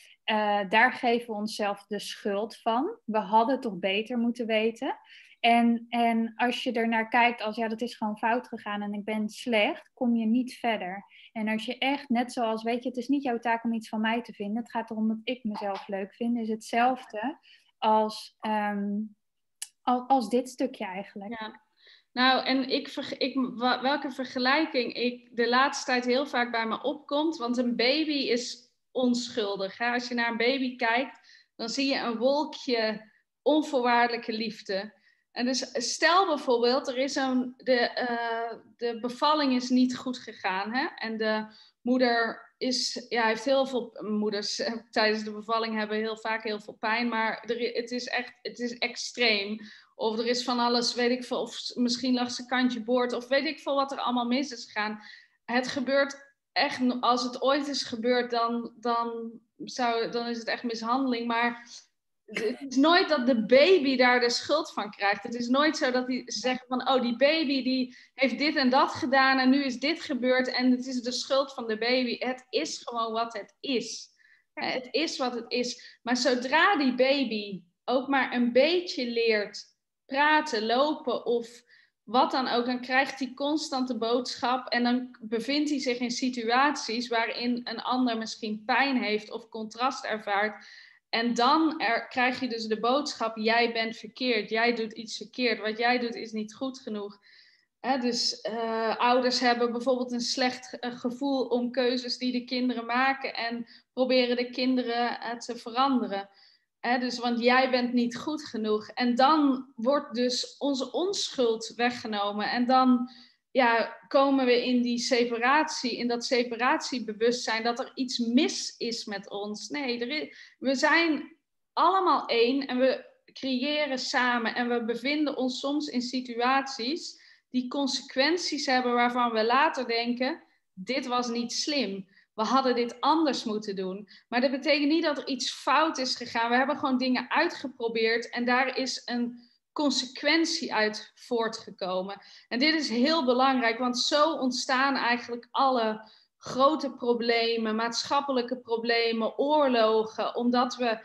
Uh, daar geven we onszelf de schuld van. We hadden toch beter moeten weten. En, en als je er naar kijkt als ja, dat is gewoon fout gegaan en ik ben slecht, kom je niet verder. En als je echt, net zoals, weet je, het is niet jouw taak om iets van mij te vinden. Het gaat erom dat ik mezelf leuk vind. Is hetzelfde als, um, als, als dit stukje eigenlijk. Ja. Nou, en ik, ik, welke vergelijking ik de laatste tijd heel vaak bij me opkomt, want een baby is onschuldig. Hè? Als je naar een baby kijkt, dan zie je een wolkje onvoorwaardelijke liefde. En dus stel bijvoorbeeld, er is een, de, uh, de bevalling is niet goed gegaan. Hè? En de moeder is, ja, heeft heel veel, moeders uh, tijdens de bevalling hebben heel vaak heel veel pijn, maar er, het is echt, het is extreem. Of er is van alles, weet ik veel, of misschien lag ze kantje boord, of weet ik veel wat er allemaal mis is gegaan. Het gebeurt echt, als het ooit is gebeurd, dan, dan, zou, dan is het echt mishandeling. Maar het is nooit dat de baby daar de schuld van krijgt. Het is nooit zo dat die zeggen van, oh, die baby die heeft dit en dat gedaan en nu is dit gebeurd en het is de schuld van de baby. Het is gewoon wat het is. Het is wat het is. Maar zodra die baby ook maar een beetje leert praten, lopen of wat dan ook, dan krijgt hij constant de boodschap en dan bevindt hij zich in situaties waarin een ander misschien pijn heeft of contrast ervaart. En dan er, krijg je dus de boodschap, jij bent verkeerd, jij doet iets verkeerd, wat jij doet is niet goed genoeg. He, dus uh, ouders hebben bijvoorbeeld een slecht uh, gevoel om keuzes die de kinderen maken en proberen de kinderen uh, te veranderen. He, dus, want jij bent niet goed genoeg. En dan wordt dus onze onschuld weggenomen. En dan ja, komen we in die separatie, in dat separatiebewustzijn, dat er iets mis is met ons. Nee, er is, we zijn allemaal één en we creëren samen. En we bevinden ons soms in situaties die consequenties hebben waarvan we later denken, dit was niet slim. We hadden dit anders moeten doen. Maar dat betekent niet dat er iets fout is gegaan. We hebben gewoon dingen uitgeprobeerd en daar is een consequentie uit voortgekomen. En dit is heel belangrijk, want zo ontstaan eigenlijk alle grote problemen, maatschappelijke problemen, oorlogen, omdat we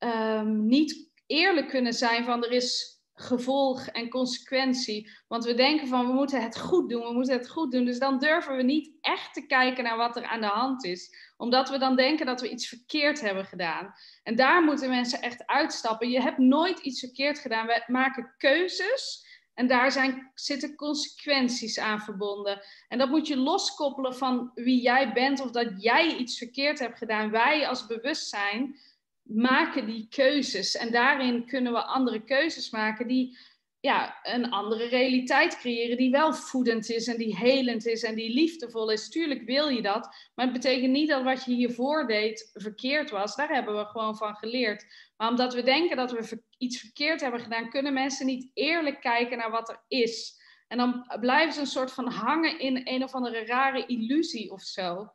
um, niet eerlijk kunnen zijn van er is gevolg en consequentie. Want we denken van we moeten het goed doen, we moeten het goed doen. Dus dan durven we niet echt te kijken naar wat er aan de hand is. Omdat we dan denken dat we iets verkeerd hebben gedaan. En daar moeten mensen echt uitstappen. Je hebt nooit iets verkeerd gedaan. We maken keuzes en daar zijn, zitten consequenties aan verbonden. En dat moet je loskoppelen van wie jij bent of dat jij iets verkeerd hebt gedaan. Wij als bewustzijn maken die keuzes. En daarin kunnen we andere keuzes maken die ja, een andere realiteit creëren die wel voedend is en die helend is en die liefdevol is. Tuurlijk wil je dat, maar het betekent niet dat wat je hiervoor deed verkeerd was. Daar hebben we gewoon van geleerd. Maar omdat we denken dat we iets verkeerd hebben gedaan, kunnen mensen niet eerlijk kijken naar wat er is. En dan blijven ze een soort van hangen in een of andere rare illusie of zo.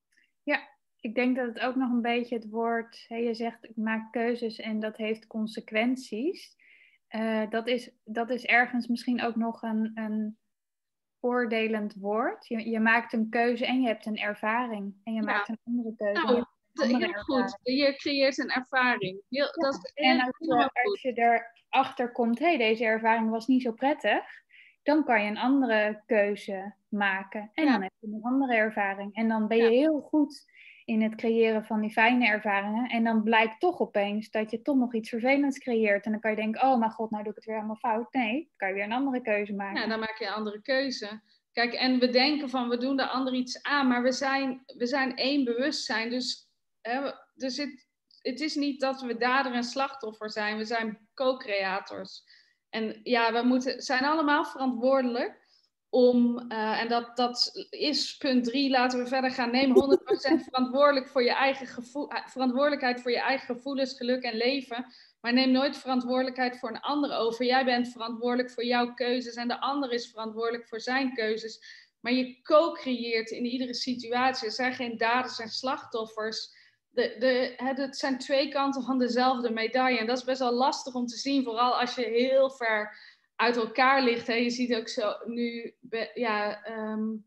Ja. Ik denk dat het ook nog een beetje het woord, hè, je zegt ik maak keuzes en dat heeft consequenties. Uh, dat, is, dat is ergens misschien ook nog een, een oordelend woord. Je, je maakt een keuze en je hebt een ervaring. En je Ja. maakt een andere keuze. Nou, en een andere heel goed. ervaring. Je creëert een ervaring. Heel, Ja. dat is En heel, als helemaal je, goed. als je erachter komt, hé, hey, deze ervaring was niet zo prettig, dan kan je een andere keuze maken. En Ja. dan heb je een andere ervaring. En dan ben je Ja. heel goed in het creëren van die fijne ervaringen. En dan blijkt toch opeens dat je toch nog iets vervelends creëert. En dan kan je denken, oh mijn god, nou doe ik het weer helemaal fout. Nee, dan kan je weer een andere keuze maken. Ja, dan maak je een andere keuze. Kijk, en we denken van, we doen de ander iets aan, maar we zijn, we zijn één bewustzijn. Dus hè, dus het, het is niet dat we dader en slachtoffer zijn. We zijn co-creators. En ja, we moeten, zijn allemaal verantwoordelijk om, uh, en dat, dat is punt drie, laten we verder gaan. Neem honderd procent verantwoordelijk voor je eigen gevoel, verantwoordelijkheid voor je eigen gevoelens, geluk en leven. Maar neem nooit verantwoordelijkheid voor een ander over. Jij bent verantwoordelijk voor jouw keuzes en de ander is verantwoordelijk voor zijn keuzes. Maar je co-creëert in iedere situatie. Er zijn geen daders en slachtoffers. De, de, het, het zijn twee kanten van dezelfde medaille. En dat is best wel lastig om te zien, vooral als je heel ver uit elkaar ligt. Hè. Je ziet ook zo nu, ja, um,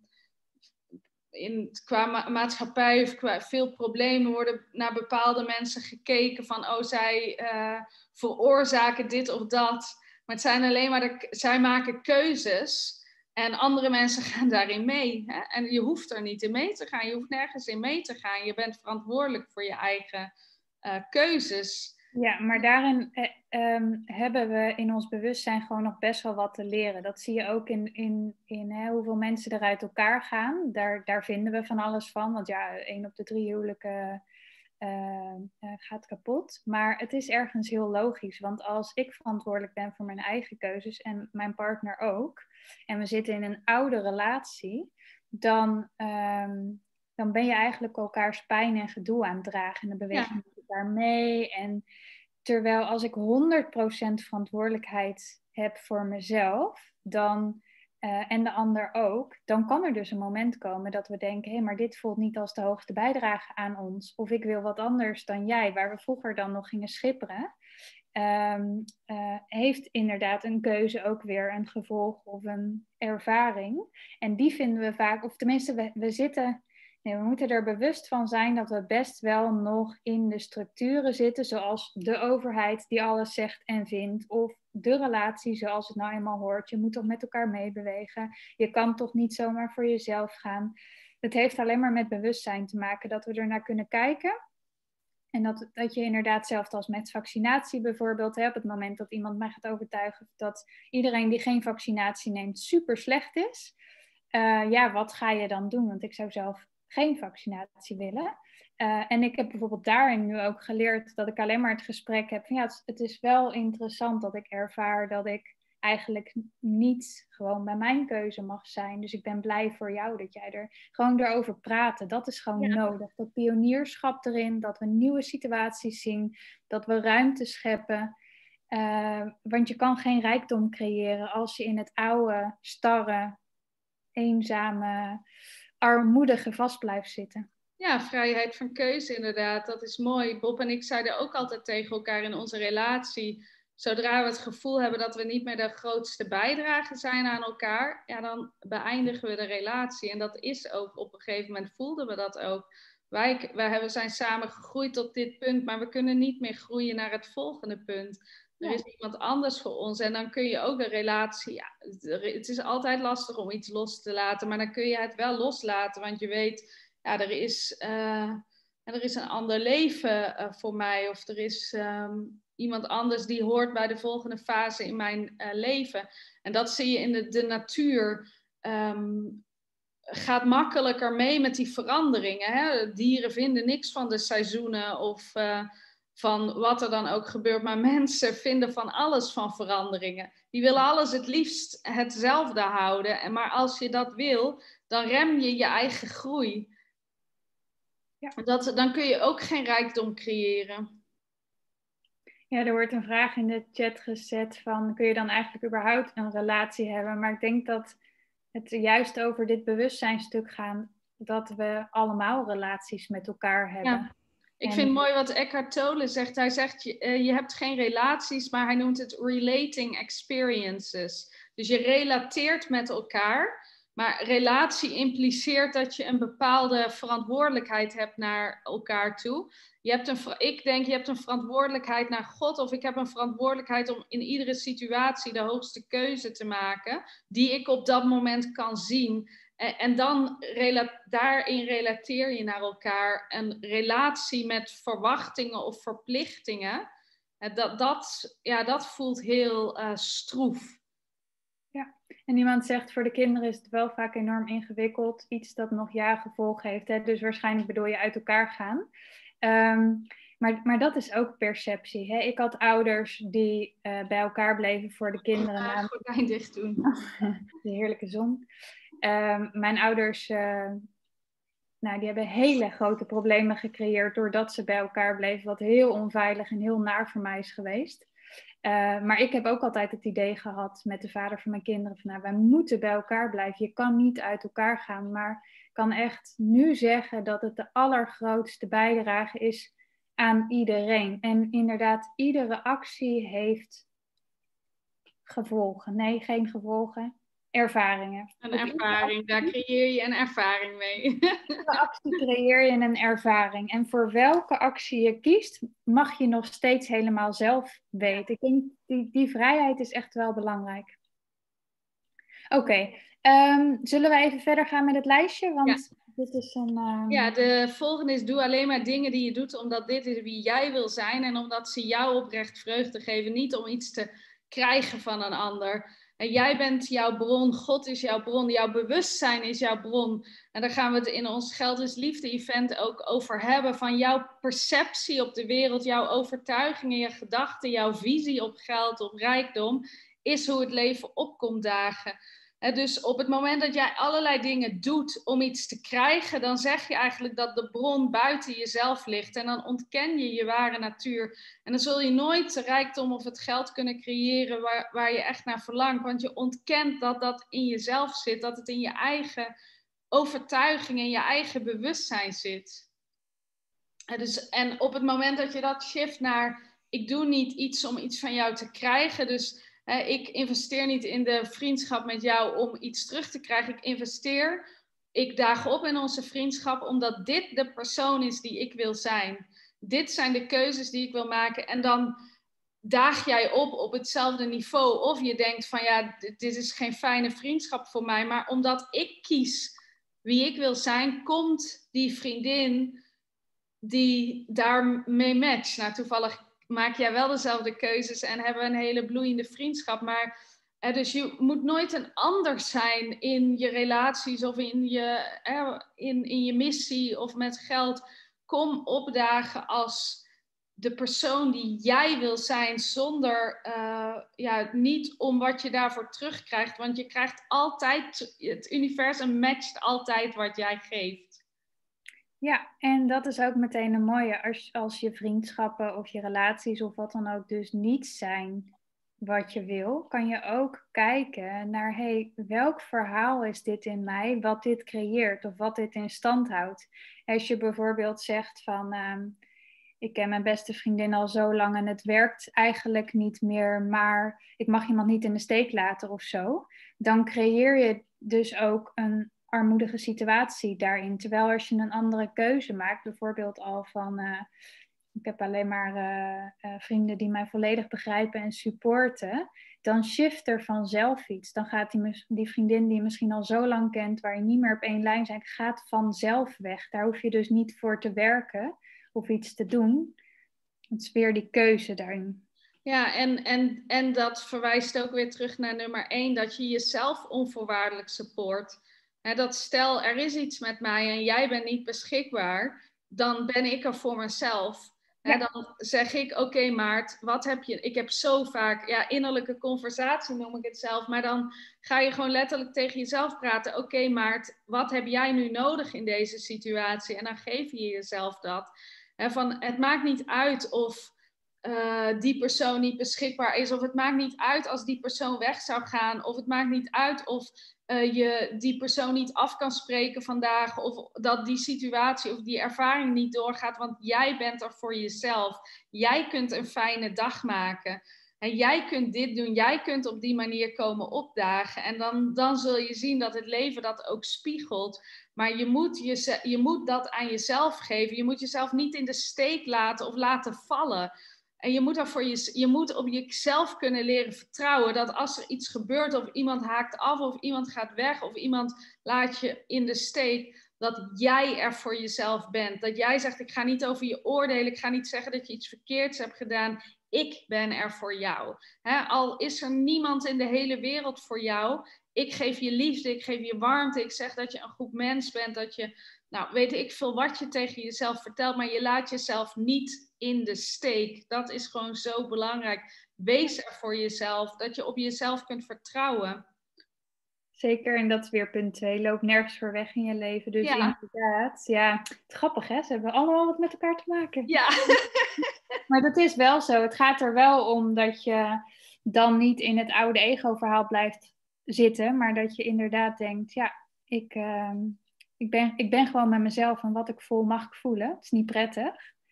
in, qua ma- maatschappij of qua veel problemen worden naar bepaalde mensen gekeken van, oh, zij uh, veroorzaken dit of dat. Maar het zijn alleen maar, de, zij maken keuzes en andere mensen gaan daarin mee. Hè? En je hoeft er niet in mee te gaan, je hoeft nergens in mee te gaan. Je bent verantwoordelijk voor je eigen uh, keuzes. Ja, maar daarin eh, um, hebben we in ons bewustzijn gewoon nog best wel wat te leren. Dat zie je ook in, in, in hè, hoeveel mensen er uit elkaar gaan. Daar, daar vinden we van alles van. Want ja, één op de drie huwelijken uh, uh, gaat kapot. Maar het is ergens heel logisch. Want als ik verantwoordelijk ben voor mijn eigen keuzes en mijn partner ook. En we zitten in een oude relatie. Dan... Um, dan ben je eigenlijk elkaars pijn en gedoe aan het dragen. En dan beweeg je met elkaar mee. En terwijl als ik honderd procent verantwoordelijkheid heb voor mezelf, dan, uh, en de ander ook, dan kan er dus een moment komen dat we denken, hé, hey, maar dit voelt niet als de hoogste bijdrage aan ons. Of ik wil wat anders dan jij, waar we vroeger dan nog gingen schipperen. Um, uh, heeft inderdaad een keuze ook weer een gevolg of een ervaring. En die vinden we vaak, of tenminste, we, we zitten... Nee, we moeten er bewust van zijn dat we best wel nog in de structuren zitten, zoals de overheid die alles zegt en vindt, of de relatie zoals het nou eenmaal hoort. Je moet toch met elkaar meebewegen. Je kan toch niet zomaar voor jezelf gaan. Het heeft alleen maar met bewustzijn te maken dat we er naar kunnen kijken. En dat, dat je inderdaad, zelfs als met vaccinatie bijvoorbeeld, hè, op het moment dat iemand mij gaat overtuigen dat iedereen die geen vaccinatie neemt super slecht is. Uh, ja, wat ga je dan doen? Want ik zou zelf geen vaccinatie willen. Uh, en ik heb bijvoorbeeld daarin nu ook geleerd dat ik alleen maar het gesprek heb van ja, het, het is wel interessant dat ik ervaar dat ik eigenlijk niet gewoon bij mijn keuze mag zijn. Dus ik ben blij voor jou dat jij er gewoon erover praten. Dat is gewoon ja. nodig. Dat pionierschap erin, dat we nieuwe situaties zien, dat we ruimte scheppen. Uh, want je kan geen rijkdom creëren als je in het oude, starre, eenzame, armoedige vast blijft zitten. Ja, vrijheid van keuze inderdaad. Dat is mooi. Bob en ik zeiden ook altijd tegen elkaar in onze relatie, zodra we het gevoel hebben dat we niet meer de grootste bijdrage zijn aan elkaar, ja, dan beëindigen we de relatie. En dat is ook, op een gegeven moment voelden we dat ook. Wij, wij hebben, zijn samen gegroeid tot dit punt, maar we kunnen niet meer groeien naar het volgende punt. Er is iemand anders voor ons en dan kun je ook de relatie, ja, het is altijd lastig om iets los te laten, maar dan kun je het wel loslaten, want je weet, ja, er is, uh, er is een ander leven uh, voor mij of er is um, iemand anders die hoort bij de volgende fase in mijn uh, leven. En dat zie je in de, de natuur. Um, gaat makkelijker mee met die veranderingen. Hè? Dieren vinden niks van de seizoenen of uh, van wat er dan ook gebeurt. Maar mensen vinden van alles van veranderingen. Die willen alles het liefst hetzelfde houden. En maar als je dat wil, dan rem je je eigen groei. Ja. Dat, dan kun je ook geen rijkdom creëren. Ja, er wordt een vraag in de chat gezet van, kun je dan eigenlijk überhaupt een relatie hebben? Maar ik denk dat het juist over dit bewustzijnstuk gaat, dat we allemaal relaties met elkaar hebben. Ja. Ik en... vind mooi wat Eckhart Tolle zegt. Hij zegt, je, uh, je hebt geen relaties, maar hij noemt het relating experiences. Dus je relateert met elkaar. Maar relatie impliceert dat je een bepaalde verantwoordelijkheid hebt naar elkaar toe. Je hebt een, ik denk, je hebt een verantwoordelijkheid naar God, of ik heb een verantwoordelijkheid om in iedere situatie de hoogste keuze te maken, die ik op dat moment kan zien. En, en dan rela- daarin relateer je naar elkaar. Een relatie met verwachtingen of verplichtingen, dat, dat, ja, dat voelt heel uh, stroef. Ja, en iemand zegt, voor de kinderen is het wel vaak enorm ingewikkeld. Iets dat nog jaren gevolgen heeft. Hè? Dus waarschijnlijk bedoel je uit elkaar gaan. Um, maar, maar dat is ook perceptie. Hè? Ik had ouders die uh, bij elkaar bleven voor de kinderen. Ja, gordijn dicht doen. De heerlijke zon. Um, mijn ouders, uh, nou, die hebben hele grote problemen gecreëerd doordat ze bij elkaar bleven. Wat heel onveilig en heel naar voor mij is geweest. Uh, maar ik heb ook altijd het idee gehad met de vader van mijn kinderen. Van, nou, wij moeten bij elkaar blijven. Je kan niet uit elkaar gaan. Maar ik kan echt nu zeggen dat het de allergrootste bijdrage is aan iedereen. En inderdaad, iedere actie heeft gevolgen. Nee, geen gevolgen. Ervaringen. Een ervaring, daar creëer je een ervaring mee. Iedere actie creëer je een ervaring. En voor welke actie je kiest, mag je nog steeds helemaal zelf weten. Ik denk, die, die vrijheid is echt wel belangrijk. Oké, okay. um, zullen we even verder gaan met het lijstje? Want ja. dit is een... Um... Ja, de volgende is: doe alleen maar dingen die je doet omdat dit is wie jij wil zijn. En omdat ze jou oprecht vreugde geven. Niet om iets te krijgen van een ander. En jij bent jouw bron, God is jouw bron, jouw bewustzijn is jouw bron. En daar gaan we het in ons Geld is Liefde event ook over hebben. Van jouw perceptie op de wereld, jouw overtuigingen, je gedachten, jouw visie op geld, op rijkdom, is hoe het leven opkomt dagen. En dus op het moment dat jij allerlei dingen doet om iets te krijgen, dan zeg je eigenlijk dat de bron buiten jezelf ligt. En dan ontken je je ware natuur. En dan zul je nooit de rijkdom of het geld kunnen creëren waar, waar je echt naar verlangt. Want je ontkent dat dat in jezelf zit, dat het in je eigen overtuiging, in je eigen bewustzijn zit. En, dus, en op het moment dat je dat shift naar, ik doe niet iets om iets van jou te krijgen, dus... Uh, ik investeer niet in de vriendschap met jou om iets terug te krijgen. Ik investeer, ik daag op in onze vriendschap omdat dit de persoon is die ik wil zijn. Dit zijn de keuzes die ik wil maken. En dan daag jij op op hetzelfde niveau. Of je denkt van ja, dit, dit is geen fijne vriendschap voor mij. Maar omdat ik kies wie ik wil zijn, komt die vriendin die daarmee matcht. Nou, toevallig maak jij wel dezelfde keuzes en hebben we een hele bloeiende vriendschap. Maar eh, dus je moet nooit een ander zijn in je relaties of in je, eh, in, in je missie of met geld. Kom opdagen als de persoon die jij wil zijn, zonder, uh, ja, niet om wat je daarvoor terugkrijgt. Want je krijgt altijd, het universum matcht altijd wat jij geeft. Ja, en dat is ook meteen een mooie. Als, als je vriendschappen of je relaties of wat dan ook dus niet zijn wat je wil, kan je ook kijken naar, hey, welk verhaal is dit in mij, wat dit creëert of wat dit in stand houdt. Als je bijvoorbeeld zegt van, um, ik ken mijn beste vriendin al zo lang en het werkt eigenlijk niet meer, maar ik mag iemand niet in de steek laten of zo, dan creëer je dus ook een armoedige situatie daarin. Terwijl als je een andere keuze maakt, bijvoorbeeld al van, uh, ik heb alleen maar uh, uh, vrienden die mij volledig begrijpen en supporten, dan shift er vanzelf iets. Dan gaat die, die vriendin die je misschien al zo lang kent, waar je niet meer op één lijn bent, gaat vanzelf weg. Daar hoef je dus niet voor te werken of iets te doen. Het is weer die keuze daarin. Ja, en, en, en dat verwijst ook weer terug naar nummer één, dat je jezelf onvoorwaardelijk support. He, dat stel, er is iets met mij en jij bent niet beschikbaar, dan ben ik er voor mezelf. He, ja. Dan zeg ik, oké okay, Maart, wat heb je... Ik heb zo vaak, ja, innerlijke conversatie noem ik het zelf, maar dan ga je gewoon letterlijk tegen jezelf praten. Oké okay, Maart, wat heb jij nu nodig in deze situatie? En dan geef je jezelf dat. He, van, het maakt niet uit of... Uh, die persoon niet beschikbaar is. Of het maakt niet uit als die persoon weg zou gaan. Of het maakt niet uit of uh, je die persoon niet af kan spreken vandaag. Of dat die situatie of die ervaring niet doorgaat. Want jij bent er voor jezelf. Jij kunt een fijne dag maken. En jij kunt dit doen, jij kunt op die manier komen opdagen. En dan, dan zul je zien dat het leven dat ook spiegelt. Maar je moet, je, je moet dat aan jezelf geven. Je moet jezelf niet in de steek laten of laten vallen. En je moet, daarvoor je, je moet op jezelf kunnen leren vertrouwen. Dat als er iets gebeurt of iemand haakt af of iemand gaat weg of iemand laat je in de steek, dat jij er voor jezelf bent. Dat jij zegt, ik ga niet over je oordelen. Ik ga niet zeggen dat je iets verkeerds hebt gedaan. Ik ben er voor jou. He, al is er niemand in de hele wereld voor jou. Ik geef je liefde, ik geef je warmte. Ik zeg dat je een goed mens bent. Dat je, nou weet ik veel wat je tegen jezelf vertelt. Maar je laat jezelf niet in de steek. Dat is gewoon zo belangrijk. Wees er voor jezelf. Dat je op jezelf kunt vertrouwen. Zeker, en dat is weer punt twee. Loop nergens voor weg in je leven. Dus ja. inderdaad, ja, het is grappig hè. Ze hebben allemaal wat met elkaar te maken. Ja. Maar dat is wel zo. Het gaat er wel om dat je dan niet in het oude ego-verhaal blijft zitten. Maar dat je inderdaad denkt, ja, ik, uh, ik, ben, ik ben gewoon met mezelf. En wat ik voel, mag ik voelen. Het is niet prettig.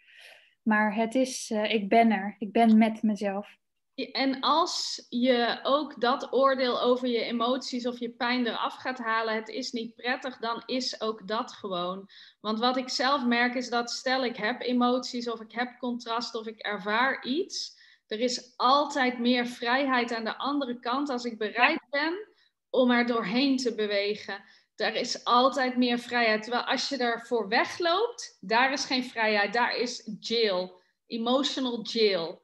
Maar het is, uh, ik ben er. Ik ben met mezelf. En als je ook dat oordeel over je emoties of je pijn eraf gaat halen, het is niet prettig, dan is ook dat gewoon. Want wat ik zelf merk is dat stel ik heb emoties of ik heb contrast of ik ervaar iets, er is altijd meer vrijheid aan de andere kant als ik bereid ben om er doorheen te bewegen. Er is altijd meer vrijheid. Terwijl als je ervoor wegloopt, daar is geen vrijheid, daar is jail, emotional jail.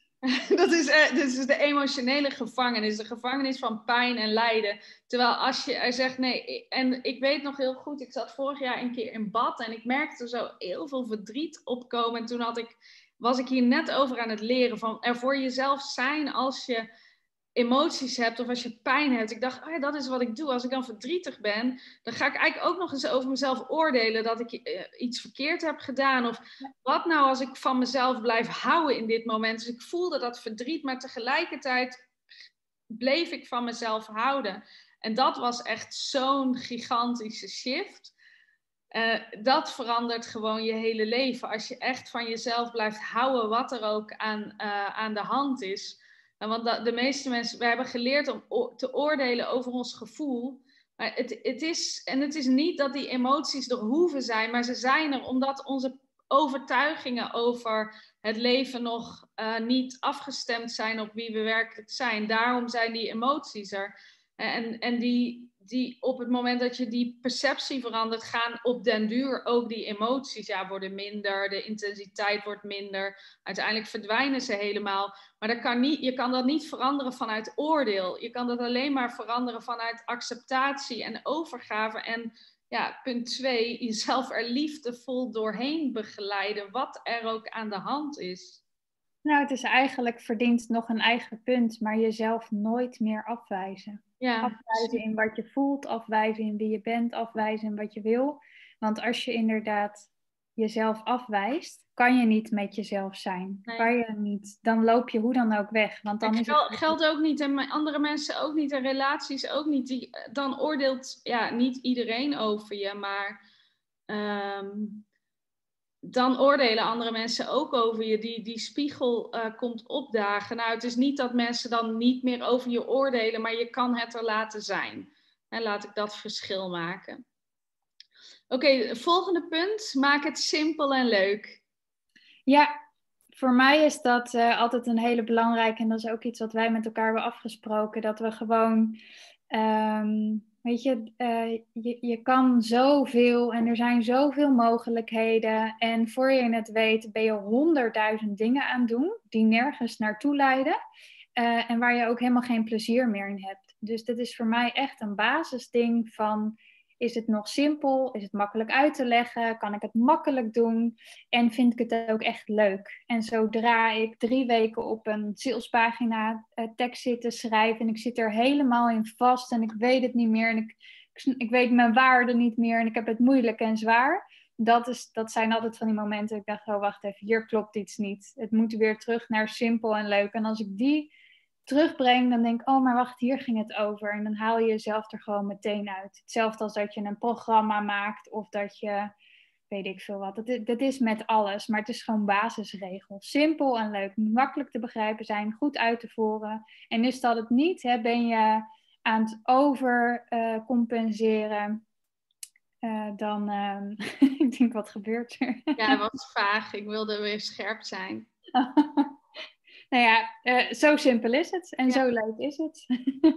Dat is, uh, dat is de emotionele gevangenis, de gevangenis van pijn en lijden. Terwijl als je er zegt, nee, en ik weet nog heel goed, ik zat vorig jaar een keer in bad en ik merkte zo heel veel verdriet opkomen. En toen had ik, was ik hier net over aan het leren van er voor jezelf zijn als je emoties hebt of als je pijn hebt. Ik dacht, oh ja, dat is wat ik doe. Als ik dan verdrietig ben, dan ga ik eigenlijk ook nog eens over mezelf oordelen dat ik uh, iets verkeerd heb gedaan. Of wat nou als ik van mezelf blijf houden in dit moment. Dus ik voelde dat verdriet, maar tegelijkertijd bleef ik van mezelf houden. En dat was echt zo'n gigantische shift. Uh, dat verandert gewoon je hele leven. Als je echt van jezelf blijft houden, wat er ook aan, uh, aan de hand is. Want de meeste mensen, we hebben geleerd om te oordelen over ons gevoel. Maar het, het is, en het is niet dat die emoties er hoeven zijn, maar ze zijn er omdat onze overtuigingen over het leven nog uh, niet afgestemd zijn op wie we werkelijk zijn. Daarom zijn die emoties er. En, en die, die op het moment dat je die perceptie verandert, gaan op den duur ook die emoties ja, worden minder, de intensiteit wordt minder. Uiteindelijk verdwijnen ze helemaal. Maar dat kan niet, je kan dat niet veranderen vanuit oordeel. Je kan dat alleen maar veranderen vanuit acceptatie en overgave. En ja, punt twee, jezelf er liefdevol doorheen begeleiden, wat er ook aan de hand is. Nou, het is eigenlijk verdient nog een eigen punt, maar jezelf nooit meer afwijzen. Ja, afwijzen in wat je voelt, afwijzen in wie je bent, afwijzen in wat je wil. Want als je inderdaad jezelf afwijst, kan je niet met jezelf zijn. Nee. Kan je niet, dan loop je hoe dan ook weg. Want dan is het geldt ook niet en andere mensen ook niet en relaties ook niet. Die, dan oordeelt ja, niet iedereen over je, maar um, dan oordelen andere mensen ook over je. Die, die spiegel uh, komt opdagen. Nou, het is niet dat mensen dan niet meer over je oordelen, maar je kan het er laten zijn. En laat ik dat verschil maken. Oké, okay, volgende punt. Maak het simpel en leuk. Ja, voor mij is dat uh, altijd een hele belangrijke. En dat is ook iets wat wij met elkaar hebben afgesproken. Dat we gewoon... Um, weet je, uh, je, je kan zoveel en er zijn zoveel mogelijkheden. En voor je het weet ben je honderdduizend dingen aan het doen die nergens naartoe leiden. Uh, en waar je ook helemaal geen plezier meer in hebt. Dus dit is voor mij echt een basisding van... Is het nog simpel? Is het makkelijk uit te leggen? Kan ik het makkelijk doen? En vind ik het ook echt leuk? En zodra ik drie weken op een salespagina uh, tekst zit te schrijven... en ik zit er helemaal in vast en ik weet het niet meer... en ik, ik, ik weet mijn waarde niet meer en ik heb het moeilijk en zwaar... Dat, is, dat zijn altijd van die momenten dat ik dacht... oh, wacht even, hier klopt iets niet. Het moet weer terug naar simpel en leuk. En als ik die... terugbreng, dan denk ik, oh, maar wacht, hier ging het over. En dan haal je jezelf er gewoon meteen uit. Hetzelfde als dat je een programma maakt of dat je weet ik veel wat. Dat is, dat is met alles, maar het is gewoon basisregel. Simpel en leuk, makkelijk te begrijpen zijn, goed uit te voeren. En is dat het niet, hè, ben je aan het overcompenseren, uh, uh, dan, uh, ik denk, wat gebeurt er? Ja, dat was vaag. Ik wilde weer scherp zijn. Nou ja, uh, zo simpel is het en ja. Zo leuk is het.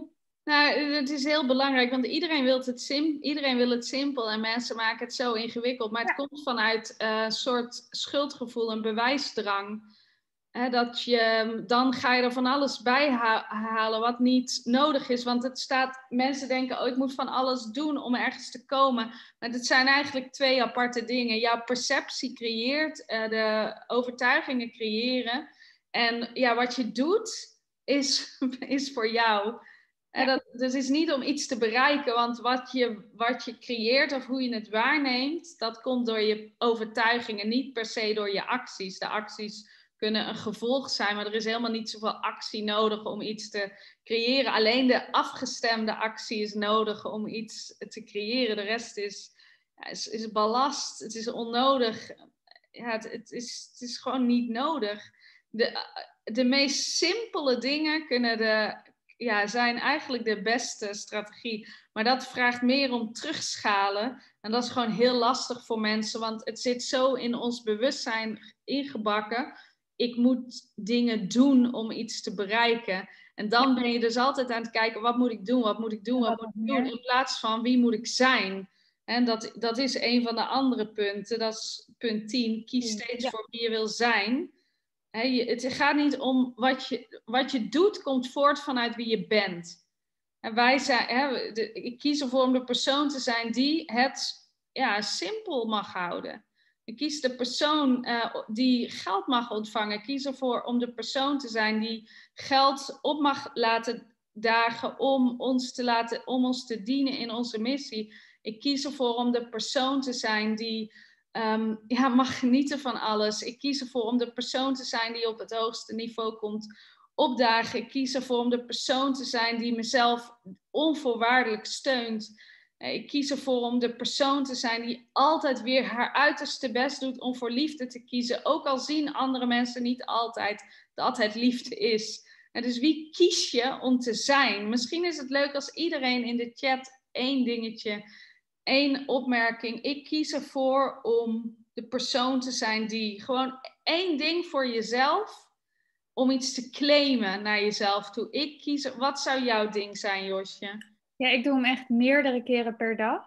Nou, het is heel belangrijk, want iedereen wil het, sim- iedereen wil het simpel en mensen maken het zo ingewikkeld. Maar het ja. komt vanuit een uh, soort schuldgevoel en bewijsdrang. Hè, dat je, dan ga je er van alles bij ha- halen wat niet nodig is. Want het staat, mensen denken, oh, ik moet van alles doen om ergens te komen. Maar het zijn eigenlijk twee aparte dingen. Jouw perceptie creëert, uh, de overtuigingen creëren. En ja, wat je doet, is, is voor jou. En dat, dus het is niet om iets te bereiken, want wat je, wat je creëert of hoe je het waarneemt, dat komt door je overtuigingen, niet per se door je acties. De acties kunnen een gevolg zijn, maar er is helemaal niet zoveel actie nodig om iets te creëren. Alleen de afgestemde actie is nodig om iets te creëren. De rest is, ja, is, is ballast, het is onnodig. Ja, het, het, is, het is gewoon niet nodig. De, de meest simpele dingen kunnen de... Ja, zijn eigenlijk de beste strategie. Maar dat vraagt meer om terugschalen. En dat is gewoon heel lastig voor mensen. Want het zit zo in ons bewustzijn ingebakken. Ik moet dingen doen om iets te bereiken. En dan ben je dus altijd aan het kijken. Wat moet ik doen? Wat moet ik doen? Wat moet ik doen? In plaats van wie moet ik zijn? En dat, dat is een van de andere punten. Dat is punt tien. Kies steeds ja. voor wie je wil zijn. He, je, het gaat niet om wat je, wat je doet, komt voort vanuit wie je bent. En wij zijn, he, de, ik kies ervoor om de persoon te zijn die het ja, simpel mag houden. Ik kies de persoon uh, die geld mag ontvangen. Ik kies ervoor om de persoon te zijn die geld op mag laten dagen om ons te, laten, om ons te dienen in onze missie. Ik kies ervoor om de persoon te zijn die... Um, ja, mag genieten van alles. Ik kies ervoor om de persoon te zijn die op het hoogste niveau komt opdagen. Ik kies ervoor om de persoon te zijn die mezelf onvoorwaardelijk steunt. Ik kies ervoor om de persoon te zijn die altijd weer haar uiterste best doet om voor liefde te kiezen. Ook al zien andere mensen niet altijd dat het liefde is. En dus wie kies je om te zijn? Misschien is het leuk als iedereen in de chat één dingetje... Eén opmerking. Ik kies ervoor om de persoon te zijn die... Gewoon één ding voor jezelf. Om iets te claimen naar jezelf toe. Ik kies... Wat zou jouw ding zijn, Josje? Ja, ik doe hem echt meerdere keren per dag.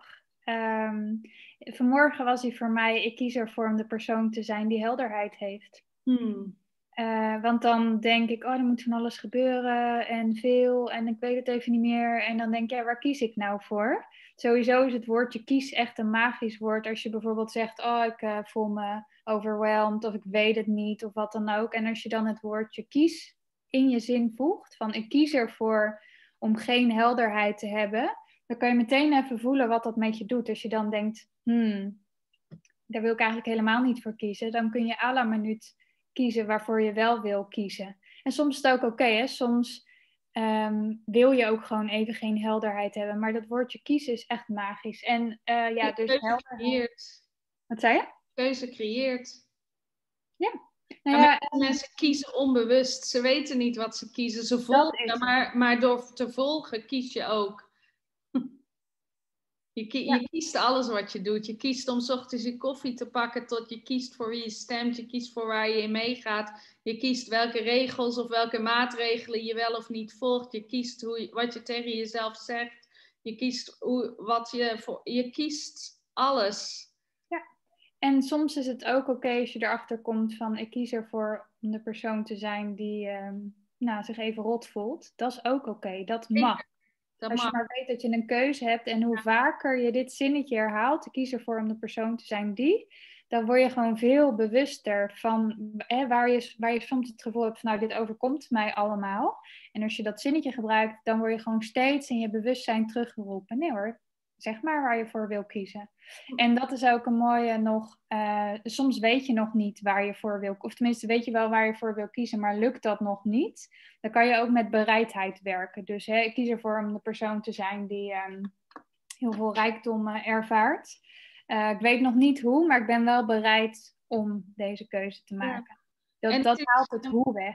Um, vanmorgen was hij voor mij... Ik kies ervoor om de persoon te zijn die helderheid heeft. Hmm. Uh, want dan denk ik... Oh, er moet van alles gebeuren. En veel. En ik weet het even niet meer. En dan denk ik... Ja, waar kies ik nou voor? Sowieso is het woordje kies echt een magisch woord. Als je bijvoorbeeld zegt, oh, ik uh, voel me overwhelmed of ik weet het niet of wat dan ook. En als je dan het woordje kies in je zin voegt, van ik kies ervoor om geen helderheid te hebben, dan kan je meteen even voelen wat dat met je doet. Als je dan denkt, hmm, daar wil ik eigenlijk helemaal niet voor kiezen, dan kun je à la minuut kiezen waarvoor je wel wil kiezen. En soms is het ook oké, okay, hè? Soms... Um, wil je ook gewoon even geen helderheid hebben. Maar dat woordje kiezen is echt magisch. En uh, ja, dus helderheid... Creëert. Wat zei je? Keuze creëert. Ja. Nou ja en... Mensen kiezen onbewust. Ze weten niet wat ze kiezen. Ze volgen, maar, maar door te volgen kies je ook. Je, ki- ja. je kiest alles wat je doet. Je kiest om 's ochtends je koffie te pakken tot je kiest voor wie je stemt. Je kiest voor waar je in meegaat. Je kiest welke regels of welke maatregelen je wel of niet volgt. Je kiest hoe je, wat je tegen jezelf zegt. Je kiest hoe, wat je voor. Je kiest alles. Ja. En soms is het ook oké okay als je erachter komt van ik kies ervoor om de persoon te zijn die um, nou, zich even rot voelt. Dat is ook oké. Okay. Dat mag. Dat Als je mag. maar weet dat je een keuze hebt en hoe vaker je dit zinnetje herhaalt, te kiezen ervoor om de persoon te zijn die, dan word je gewoon veel bewuster van hè, waar, je, waar je soms het gevoel hebt van nou, dit overkomt mij allemaal. En als je dat zinnetje gebruikt, dan word je gewoon steeds in je bewustzijn teruggeroepen. Nee hoor, zeg maar waar je voor wil kiezen. En dat is ook een mooie nog, uh, soms weet je nog niet waar je voor wil, of tenminste weet je wel waar je voor wil kiezen, maar lukt dat nog niet, dan kan je ook met bereidheid werken. Dus hè, ik kies ervoor om de persoon te zijn die um, heel veel rijkdom uh, ervaart. Uh, ik weet nog niet hoe, maar ik ben wel bereid om deze keuze te maken. Ja. Dat, dat haalt het hoe weg.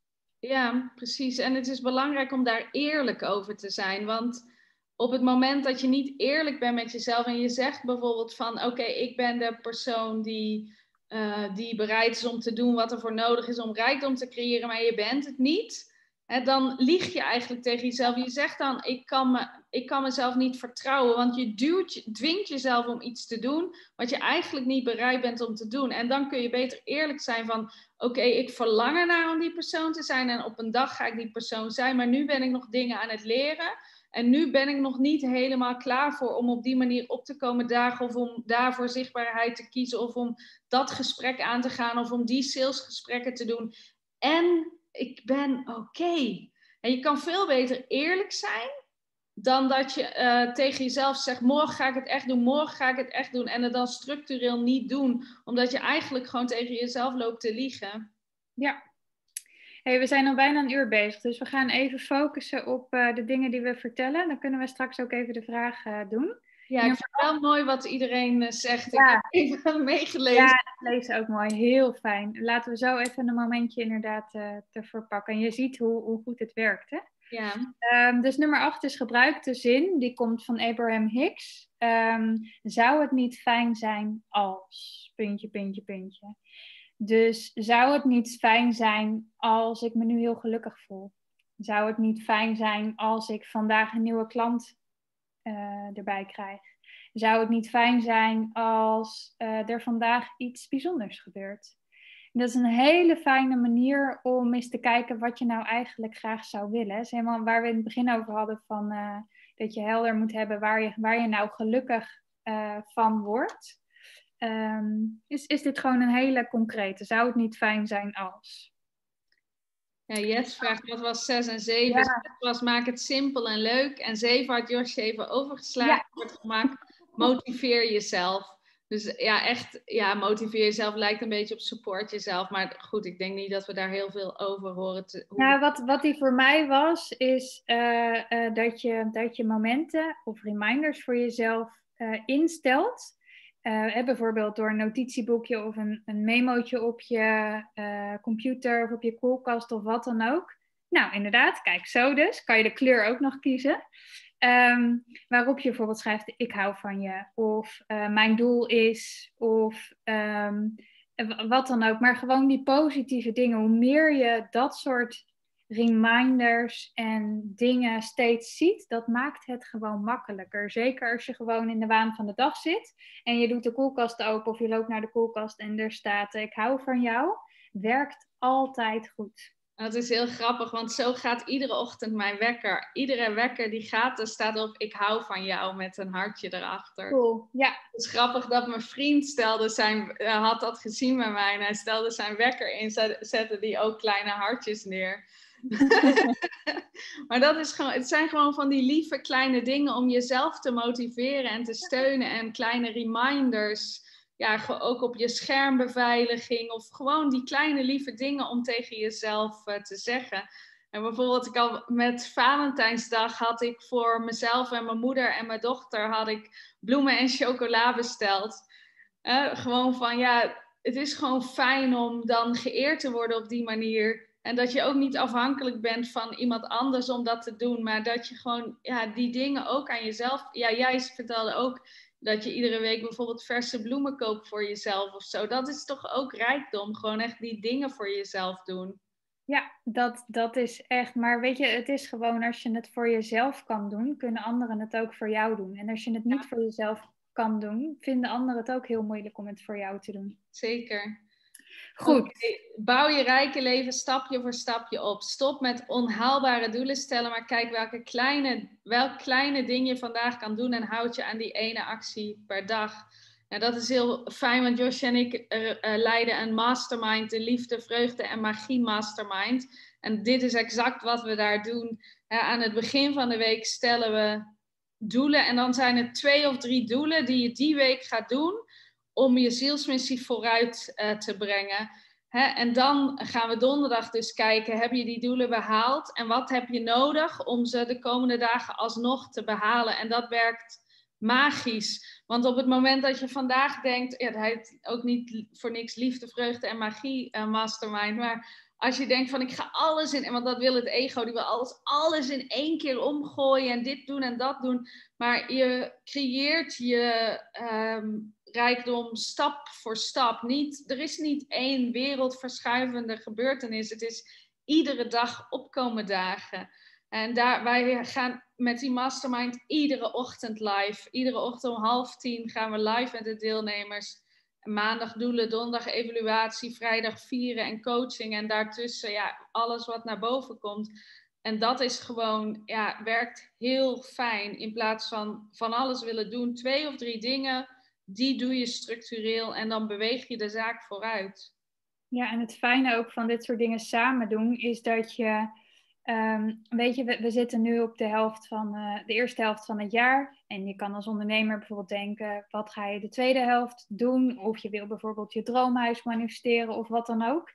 Ja, precies. En het is belangrijk om daar eerlijk over te zijn. Want op het moment dat je niet eerlijk bent met jezelf en je zegt bijvoorbeeld van oké, okay, ik ben de persoon die, uh, die bereid is om te doen wat er voor nodig is om rijkdom te creëren, maar je bent het niet. Hè, dan lieg je eigenlijk tegen jezelf. Je zegt dan, ik kan, me, ik kan mezelf niet vertrouwen, want je duwt, je dwingt jezelf om iets te doen wat je eigenlijk niet bereid bent om te doen. En dan kun je beter eerlijk zijn van, oké, okay, ik verlang ernaar om die persoon te zijn en op een dag ga ik die persoon zijn, maar nu ben ik nog dingen aan het leren. En nu ben ik nog niet helemaal klaar voor om op die manier op te komen dagen of om daarvoor zichtbaarheid te kiezen of om dat gesprek aan te gaan of om die salesgesprekken te doen. En ik ben oké. Okay. En je kan veel beter eerlijk zijn dan dat je uh, tegen jezelf zegt, morgen ga ik het echt doen, morgen ga ik het echt doen. En het dan structureel niet doen, omdat je eigenlijk gewoon tegen jezelf loopt te liegen. Ja. Hey, we zijn al bijna een uur bezig, dus we gaan even focussen op uh, de dingen die we vertellen. Dan kunnen we straks ook even de vraag uh, doen. Ja, ik vind het wel mooi wat iedereen uh, zegt. Ja. Ik heb even meegelezen. Ja, ik lees ook mooi. Heel fijn. Laten we zo even een momentje inderdaad uh, ervoor pakken. En je ziet hoe, hoe goed het werkt, hè? Ja. Um, dus nummer acht is gebruik de zin. Die komt van Abraham Hicks. Um, zou het niet fijn zijn als... Puntje, puntje, puntje. Dus zou het niet fijn zijn als ik me nu heel gelukkig voel? Zou het niet fijn zijn als ik vandaag een nieuwe klant uh, erbij krijg? Zou het niet fijn zijn als uh, er vandaag iets bijzonders gebeurt? En dat is een hele fijne manier om eens te kijken wat je nou eigenlijk graag zou willen. Dat is helemaal waar we in het begin over hadden van uh, dat je helder moet hebben waar je, waar je nou gelukkig uh, van wordt. Um, is, is dit gewoon een hele concrete. Zou het niet fijn zijn als? Ja, Jet vraagt, wat was zes en zeven? Ja. zes was, maak het simpel en leuk. En zeven had Josje even overgeslagen. Ja. Wordt gemaakt, motiveer jezelf. Dus ja, echt, ja, motiveer jezelf lijkt een beetje op support jezelf. Maar goed, ik denk niet dat we daar heel veel over horen. Te, hoe... Nou, wat, wat die voor mij was, is uh, uh, dat, je, dat je momenten of reminders voor jezelf uh, instelt. Uh, bijvoorbeeld door een notitieboekje of een, een memootje op je uh, computer of op je koelkast of wat dan ook. Nou, inderdaad, kijk, zo dus. Kan je de kleur ook nog kiezen. Um, waarop je bijvoorbeeld schrijft, ik hou van je. Of uh, mijn doel is. Of um, wat dan ook. Maar gewoon die positieve dingen. Hoe meer je dat soort reminders en dingen steeds ziet, dat maakt het gewoon makkelijker. Zeker als je gewoon in de waan van de dag zit en je doet de koelkast open of je loopt naar de koelkast en er staat ik hou van jou. Werkt altijd goed. Dat is heel grappig, want zo gaat iedere ochtend mijn wekker. Iedere wekker die gaat, er staat op ik hou van jou met een hartje erachter. Cool, ja. Het is grappig dat mijn vriend stelde zijn, uh, had dat gezien bij mij en hij stelde zijn wekker in, zette die ook kleine hartjes neer. Maar dat is gewoon, het zijn gewoon van die lieve kleine dingen om jezelf te motiveren en te steunen en kleine reminders. Ja, ook op je schermbeveiliging of gewoon die kleine lieve dingen om tegen jezelf uh, te zeggen. En bijvoorbeeld ik al met Valentijnsdag had ik voor mezelf en mijn moeder en mijn dochter had ik bloemen en chocola besteld. Uh, gewoon van ja, het is gewoon fijn om dan geëerd te worden op die manier. En dat je ook niet afhankelijk bent van iemand anders om dat te doen. Maar dat je gewoon ja, die dingen ook aan jezelf... Ja, jij vertelde ook dat je iedere week bijvoorbeeld verse bloemen koopt voor jezelf of zo. Dat is toch ook rijkdom. Gewoon echt die dingen voor jezelf doen. Ja, dat, dat is echt... Maar weet je, het is gewoon als je het voor jezelf kan doen, kunnen anderen het ook voor jou doen. En als je het niet ja. voor jezelf kan doen, vinden anderen het ook heel moeilijk om het voor jou te doen. Zeker. Goed. Okay. Bouw je rijke leven stapje voor stapje op. Stop met onhaalbare doelen stellen, maar kijk welke kleine, welk kleine ding je vandaag kan doen en houd je aan die ene actie per dag. Nou, dat is heel fijn, want Josje en ik uh, uh, leiden een mastermind, de liefde, vreugde en magie mastermind. En dit is exact wat we daar doen. Uh, aan het begin van de week stellen we doelen en dan zijn het twee of drie doelen die je die week gaat doen om je zielsmissie vooruit uh, te brengen. Hè? En dan gaan we donderdag dus kijken, heb je die doelen behaald? En wat heb je nodig om ze de komende dagen alsnog te behalen? En dat werkt magisch. Want op het moment dat je vandaag denkt, ja, hij heeft ook niet voor niks liefde, vreugde en magie uh, mastermind, maar als je denkt van ik ga alles in, want dat wil het ego, die wil alles, alles in één keer omgooien en dit doen en dat doen. Maar je creëert je um, rijkdom stap voor stap. Niet, er is niet één wereldverschuivende gebeurtenis. Het is iedere dag opkomen dagen. En daar, wij gaan met die mastermind iedere ochtend live. Iedere ochtend om half tien gaan we live met de deelnemers. Maandag doelen, donderdag evaluatie, vrijdag vieren en coaching. En daartussen ja, alles wat naar boven komt. En dat is gewoon, ja, werkt heel fijn. In plaats van van alles willen doen. Twee of drie dingen, die doe je structureel. En dan beweeg je de zaak vooruit. Ja, en het fijne ook van dit soort dingen samen doen, is dat je... Um, weet je, we, we zitten nu op de helft van uh, de eerste helft van het jaar. En je kan als ondernemer bijvoorbeeld denken, wat ga je de tweede helft doen? Of je wil bijvoorbeeld je droomhuis manifesteren of wat dan ook.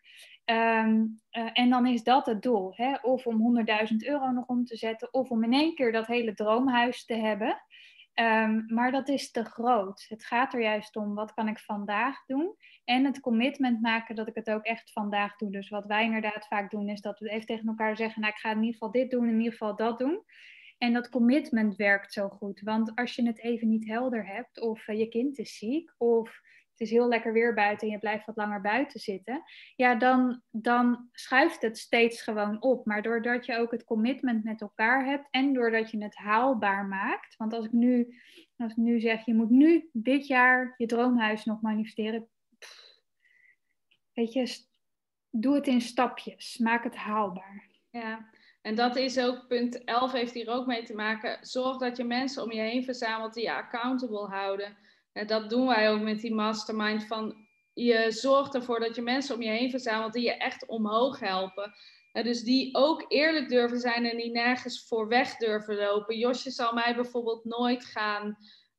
Um, uh, en dan is dat het doel. Hè? Of om honderdduizend euro nog om te zetten. Of om in één keer dat hele droomhuis te hebben. Um, maar dat is te groot. Het gaat er juist om, wat kan ik vandaag doen? En het commitment maken dat ik het ook echt vandaag doe. Dus wat wij inderdaad vaak doen, is dat we even tegen elkaar zeggen, nou, ik ga in ieder geval dit doen, in ieder geval dat doen. En dat commitment werkt zo goed. Want als je het even niet helder hebt, of uh, je kind is ziek, of het is heel lekker weer buiten en je blijft wat langer buiten zitten, ja, dan, dan schuift het steeds gewoon op. Maar doordat je ook het commitment met elkaar hebt en doordat je het haalbaar maakt. Want als ik nu, als ik nu zeg, je moet nu dit jaar je droomhuis nog manifesteren. Pff, weet je, doe het in stapjes. Maak het haalbaar. Ja, en dat is ook, punt elf heeft hier ook mee te maken. Zorg dat je mensen om je heen verzamelt die je accountable houden. En dat doen wij ook met die mastermind. Van, je zorgt ervoor dat je mensen om je heen verzamelt die je echt omhoog helpen. En dus die ook eerlijk durven zijn en die nergens voor weg durven lopen. Josje zal mij bijvoorbeeld nooit gaan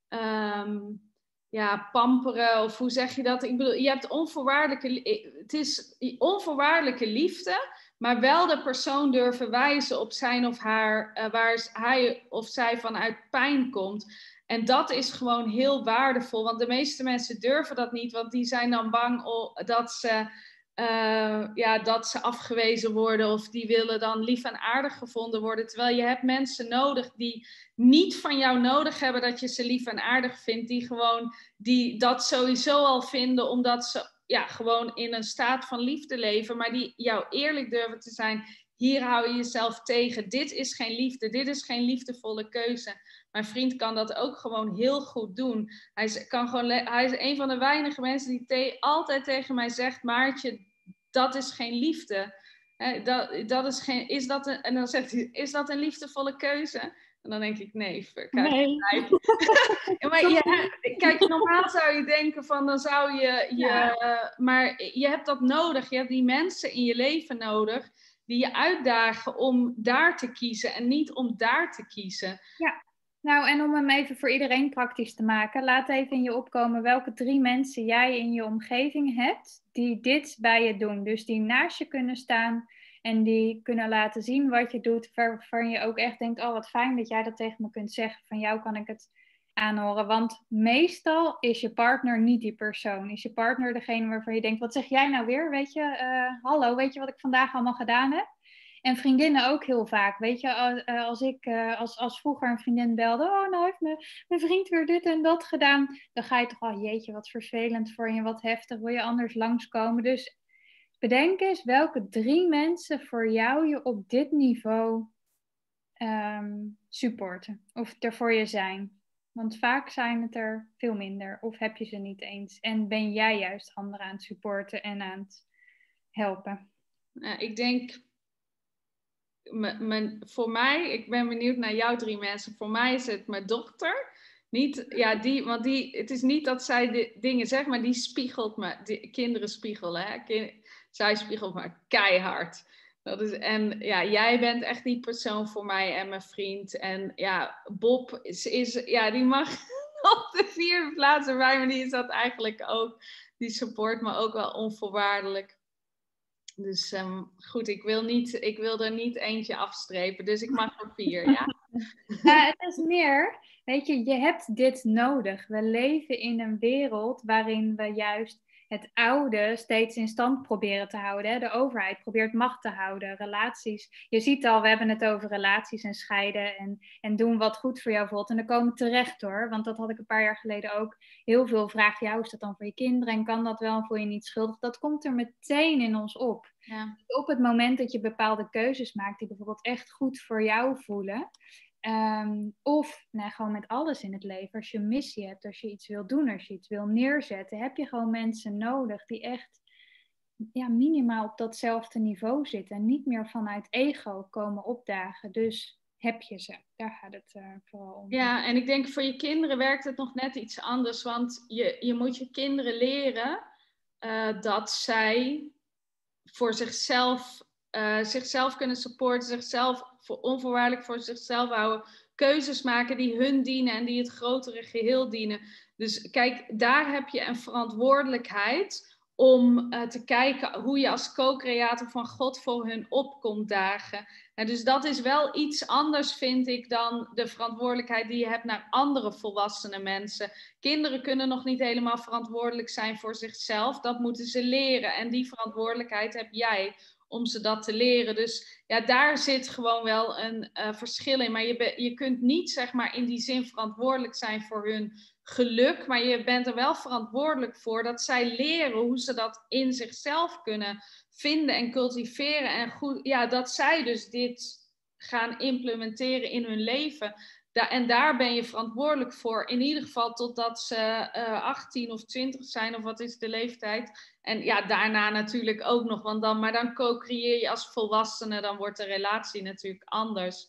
um, ja, pamperen. Of hoe zeg je dat? Ik bedoel, je hebt onvoorwaardelijke, het is onvoorwaardelijke liefde. Maar wel de persoon durven wijzen op zijn of haar, uh, waar hij of zij vanuit pijn komt. En dat is gewoon heel waardevol. Want de meeste mensen durven dat niet. Want die zijn dan bang dat ze, uh, ja, dat ze afgewezen worden. Of die willen dan lief en aardig gevonden worden. Terwijl je hebt mensen nodig die niet van jou nodig hebben dat je ze lief en aardig vindt. Die gewoon die dat sowieso al vinden omdat ze... ja, gewoon in een staat van liefde leven, maar die jou eerlijk durven te zijn. Hier hou je jezelf tegen. Dit is geen liefde. Dit is geen liefdevolle keuze. Mijn vriend kan dat ook gewoon heel goed doen. Hij is, kan gewoon, hij is een van de weinige mensen die te, altijd tegen mij zegt, Maartje, dat is geen liefde. He, dat, dat is, geen, is dat een, en dan zegt hij, is dat een liefdevolle keuze? En dan denk ik, nee, fuck. Nee. Ja, maar je, kijk, normaal zou je denken van, dan zou je... je ja. Maar je hebt dat nodig. Je hebt die mensen in je leven nodig die je uitdagen om daar te kiezen en niet om daar te kiezen. Ja, nou en om hem even voor iedereen praktisch te maken, laat even in je opkomen welke drie mensen jij in je omgeving hebt die dit bij je doen. Dus die naast je kunnen staan en die kunnen laten zien wat je doet, waarvan je ook echt denkt, oh wat fijn dat jij dat tegen me kunt zeggen. Van jou kan ik het aanhoren. Want meestal is je partner niet die persoon. Is je partner degene waarvan je denkt, wat zeg jij nou weer? Weet je, uh, hallo, weet je wat ik vandaag allemaal gedaan heb? En vriendinnen ook heel vaak. Weet je, als, als ik uh, als, als vroeger een vriendin belde, oh nou heeft mijn, mijn vriend weer dit en dat gedaan. Dan ga je toch al, oh, jeetje, wat vervelend voor je, wat heftig, wil je anders langskomen. Dus bedenk eens welke drie mensen voor jou je op dit niveau um, supporten. Of er voor je zijn. Want vaak zijn het er veel minder. Of heb je ze niet eens. En ben jij juist anderen aan het supporten en aan het helpen. Nou, ik denk, m- m- voor mij, ik ben benieuwd naar jouw drie mensen. Voor mij is het mijn dochter. Niet, ja, die, want die, het is niet dat zij de dingen zegt, maar die spiegelt me. Die, kinderen spiegelen, hè. Kind, zij spiegelt me keihard. Dat is, en ja, jij bent echt die persoon voor mij en mijn vriend. En ja, Bob is, is ja, die mag op de vierde plaats erbij, maar die is dat eigenlijk ook. Die support me ook wel onvoorwaardelijk. Dus um, goed, ik wil, niet, ik wil er niet eentje afstrepen, dus ik mag er vier, ja? Ja, het is meer, weet je, je hebt dit nodig. We leven in een wereld waarin we juist het oude steeds in stand proberen te houden. Hè? De overheid probeert macht te houden, relaties. Je ziet al, we hebben het over relaties en scheiden en, en doen wat goed voor jou voelt. En dan komen terecht hoor, want dat had ik een paar jaar geleden ook. Heel veel vragen, ja, hoe is dat dan voor je kinderen en kan dat wel en voel je niet schuldig? Dat komt er meteen in ons op. Ja. Op het moment dat je bepaalde keuzes maakt die bijvoorbeeld echt goed voor jou voelen. Um, of nou, gewoon met alles in het leven. Als je een missie hebt, als je iets wil doen, als je iets wil neerzetten, heb je gewoon mensen nodig die echt ja, minimaal op datzelfde niveau zitten. En niet meer vanuit ego komen opdagen. Dus heb je ze. Daar gaat het uh, vooral om. Ja, en ik denk voor je kinderen werkt het nog net iets anders. Want je, je moet je kinderen leren uh, dat zij voor zichzelf, uh, zichzelf kunnen supporten, zichzelf voor onvoorwaardelijk voor zichzelf houden, keuzes maken die hun dienen en die het grotere geheel dienen. Dus kijk, daar heb je een verantwoordelijkheid om uh, te kijken hoe je als co-creator van God voor hun op komt dagen. En dus dat is wel iets anders, vind ik, dan de verantwoordelijkheid die je hebt naar andere volwassene mensen. Kinderen kunnen nog niet helemaal verantwoordelijk zijn voor zichzelf. Dat moeten ze leren. En die verantwoordelijkheid heb jij om ze dat te leren. Dus ja, daar zit gewoon wel een uh, verschil in. Maar je, be- je kunt niet, zeg maar, in die zin verantwoordelijk zijn voor hun geluk. Maar je bent er wel verantwoordelijk voor dat zij leren hoe ze dat in zichzelf kunnen vinden en cultiveren. En goed, ja, dat zij dus dit gaan implementeren in hun leven. Da- en daar ben je verantwoordelijk voor. In ieder geval totdat ze uh, achttien of twintig zijn, of wat is de leeftijd. En ja, daarna natuurlijk ook nog. Want dan, maar dan co-creëer je als volwassene, dan wordt de relatie natuurlijk anders.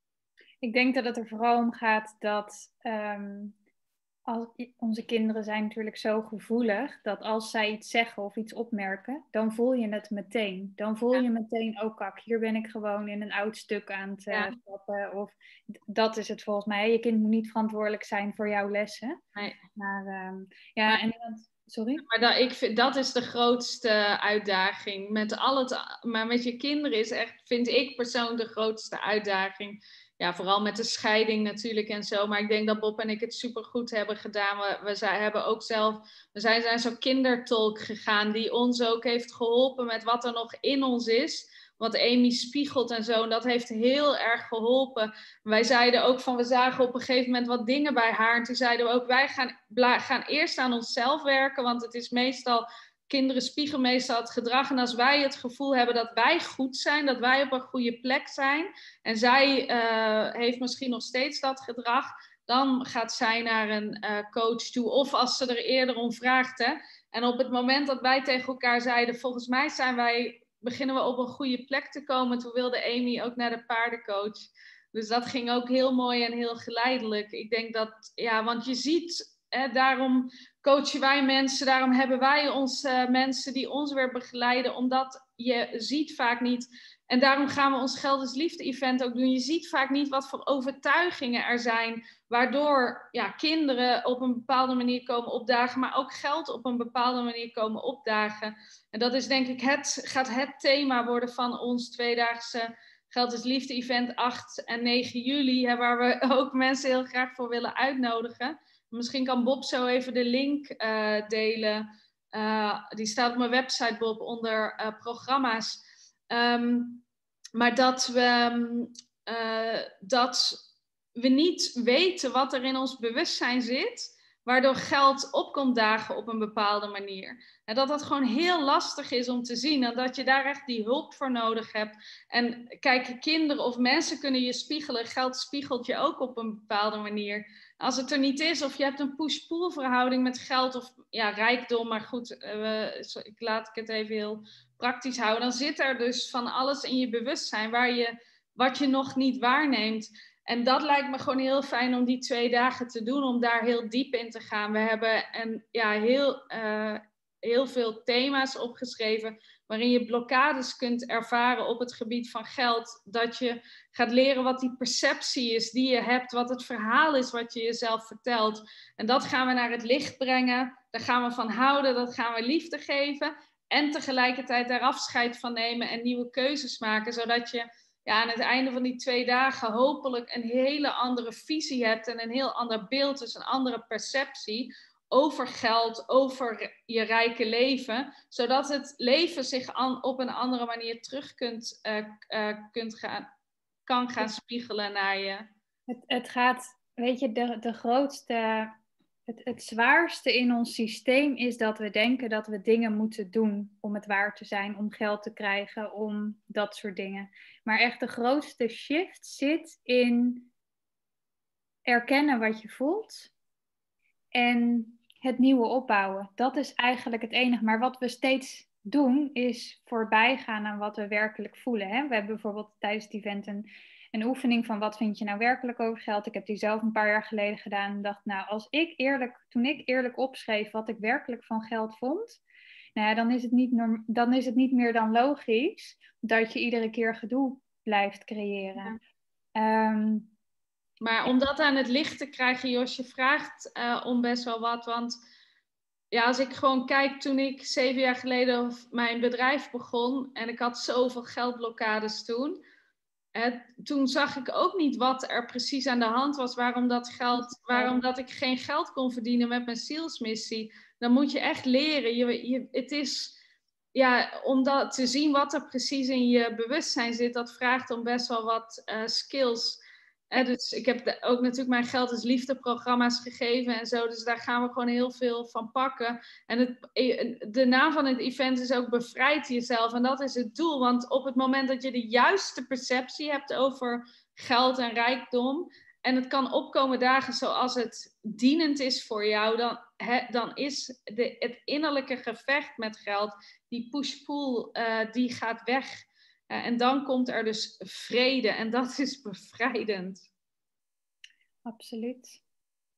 Ik denk dat het er vooral om gaat dat um, als, onze kinderen zijn natuurlijk zo gevoelig dat als zij iets zeggen of iets opmerken, dan voel je het meteen. Dan voel je meteen, oh kak, hier ben ik gewoon in een oud stuk aan het ja. stappen. Of dat is het volgens mij. Je kind moet niet verantwoordelijk zijn voor jouw lessen. Nee. Maar um, ja, en sorry? Maar dat, ik vind, dat is de grootste uitdaging. Met al het, maar met je kinderen is echt, vind ik persoonlijk, de grootste uitdaging. Ja, vooral met de scheiding natuurlijk en zo. Maar ik denk dat Bob en ik het supergoed hebben gedaan. We, we zijn, hebben ook zelf, we zijn, zijn zo kindertolk gegaan die ons ook heeft geholpen met wat er nog in ons is. Wat Amy spiegelt en zo. En dat heeft heel erg geholpen. Wij zeiden ook van, we zagen op een gegeven moment wat dingen bij haar. En toen zeiden we ook, wij gaan, gaan eerst aan onszelf werken. Want het is meestal, kinderen spiegelen meestal het gedrag. En als wij het gevoel hebben dat wij goed zijn, dat wij op een goede plek zijn. En zij uh, heeft misschien nog steeds dat gedrag. Dan gaat zij naar een uh, coach toe. Of als ze er eerder om vraagt. Hè. En op het moment dat wij tegen elkaar zeiden, volgens mij zijn wij... beginnen we op een goede plek te komen. Toen wilde Amy ook naar de paardencoach. Dus dat ging ook heel mooi en heel geleidelijk. Ik denk dat, ja, want je ziet, hè, daarom coachen wij mensen, daarom hebben wij onze uh, mensen die ons weer begeleiden, omdat je ziet vaak niet, en daarom gaan we ons Geld is Liefde event ook doen, je ziet vaak niet wat voor overtuigingen er zijn, waardoor ja, kinderen op een bepaalde manier komen opdagen, maar ook geld op een bepaalde manier komen opdagen. En dat is denk ik het, gaat het thema worden van ons tweedaagse Geld is Liefde event acht en negen juli, hè, waar we ook mensen heel graag voor willen uitnodigen. Misschien kan Bob zo even de link uh, delen. Uh, die staat op mijn website, Bob, onder uh, programma's. Um, maar dat we, uh, dat we niet weten wat er in ons bewustzijn zit, waardoor geld opkomt dagen op een bepaalde manier. En dat dat gewoon heel lastig is om te zien. En dat je daar echt die hulp voor nodig hebt. En kijk, kinderen of mensen kunnen je spiegelen. Geld spiegelt je ook op een bepaalde manier. Als het er niet is, of je hebt een push-pull verhouding met geld of ja, rijkdom. Maar goed, uh, ik laat ik het even heel praktisch houden. Dan zit er dus van alles in je bewustzijn waar je, wat je nog niet waarneemt. En dat lijkt me gewoon heel fijn om die twee dagen te doen, om daar heel diep in te gaan. We hebben een, ja, heel, uh, heel veel thema's opgeschreven waarin je blokkades kunt ervaren op het gebied van geld. Dat je gaat leren wat die perceptie is die je hebt, wat het verhaal is wat je jezelf vertelt. En dat gaan we naar het licht brengen, daar gaan we van houden, dat gaan we liefde geven. En tegelijkertijd daar afscheid van nemen en nieuwe keuzes maken, zodat je ja, aan het einde van die twee dagen hopelijk een hele andere visie hebt en een heel ander beeld, dus een andere perceptie over geld, over je rijke leven, zodat het leven zich an, op een andere manier terug kunt, uh, uh, kunt gaan, kan gaan spiegelen naar je. Het, het gaat, weet je, de, de grootste, het, het zwaarste in ons systeem is dat we denken dat we dingen moeten doen om het waar te zijn, om geld te krijgen, om dat soort dingen. Maar echt de grootste shift zit in erkennen wat je voelt en het nieuwe opbouwen. Dat is eigenlijk het enige. Maar wat we steeds doen is voorbij gaan aan wat we werkelijk voelen. Hè? We hebben bijvoorbeeld tijdens het event een, een oefening van wat vind je nou werkelijk over geld. Ik heb die zelf een paar jaar geleden gedaan en dacht, nou, als ik eerlijk, toen ik eerlijk opschreef wat ik werkelijk van geld vond, nou ja, dan is het niet, norm, dan is het niet meer dan logisch dat je iedere keer gedoe blijft creëren. Ja. Um, Maar om dat aan het licht te krijgen, Jos, je vraagt uh, om best wel wat. Want ja, als ik gewoon kijk, toen ik zeven jaar geleden mijn bedrijf begon en ik had zoveel geldblokkades toen. Uh, toen zag ik ook niet wat er precies aan de hand was, waarom dat geld, waarom dat ik geen geld kon verdienen met mijn zielsmissie. Dan moet je echt leren. Je, je, het is, ja, om dat te zien wat er precies in je bewustzijn zit, dat vraagt om best wel wat uh, skills. Eh, dus ik heb de, ook natuurlijk mijn Geld is Liefde programma's gegeven en zo. Dus daar gaan we gewoon heel veel van pakken. En het, de naam van het event is ook Bevrijd jezelf. En dat is het doel. Want op het moment dat je de juiste perceptie hebt over geld en rijkdom. En het kan opkomen dagen zoals het dienend is voor jou. Dan, he, dan is de, het innerlijke gevecht met geld, die push-pull, uh, die gaat weg. Uh, en dan komt er dus vrede en dat is bevrijdend. Absoluut.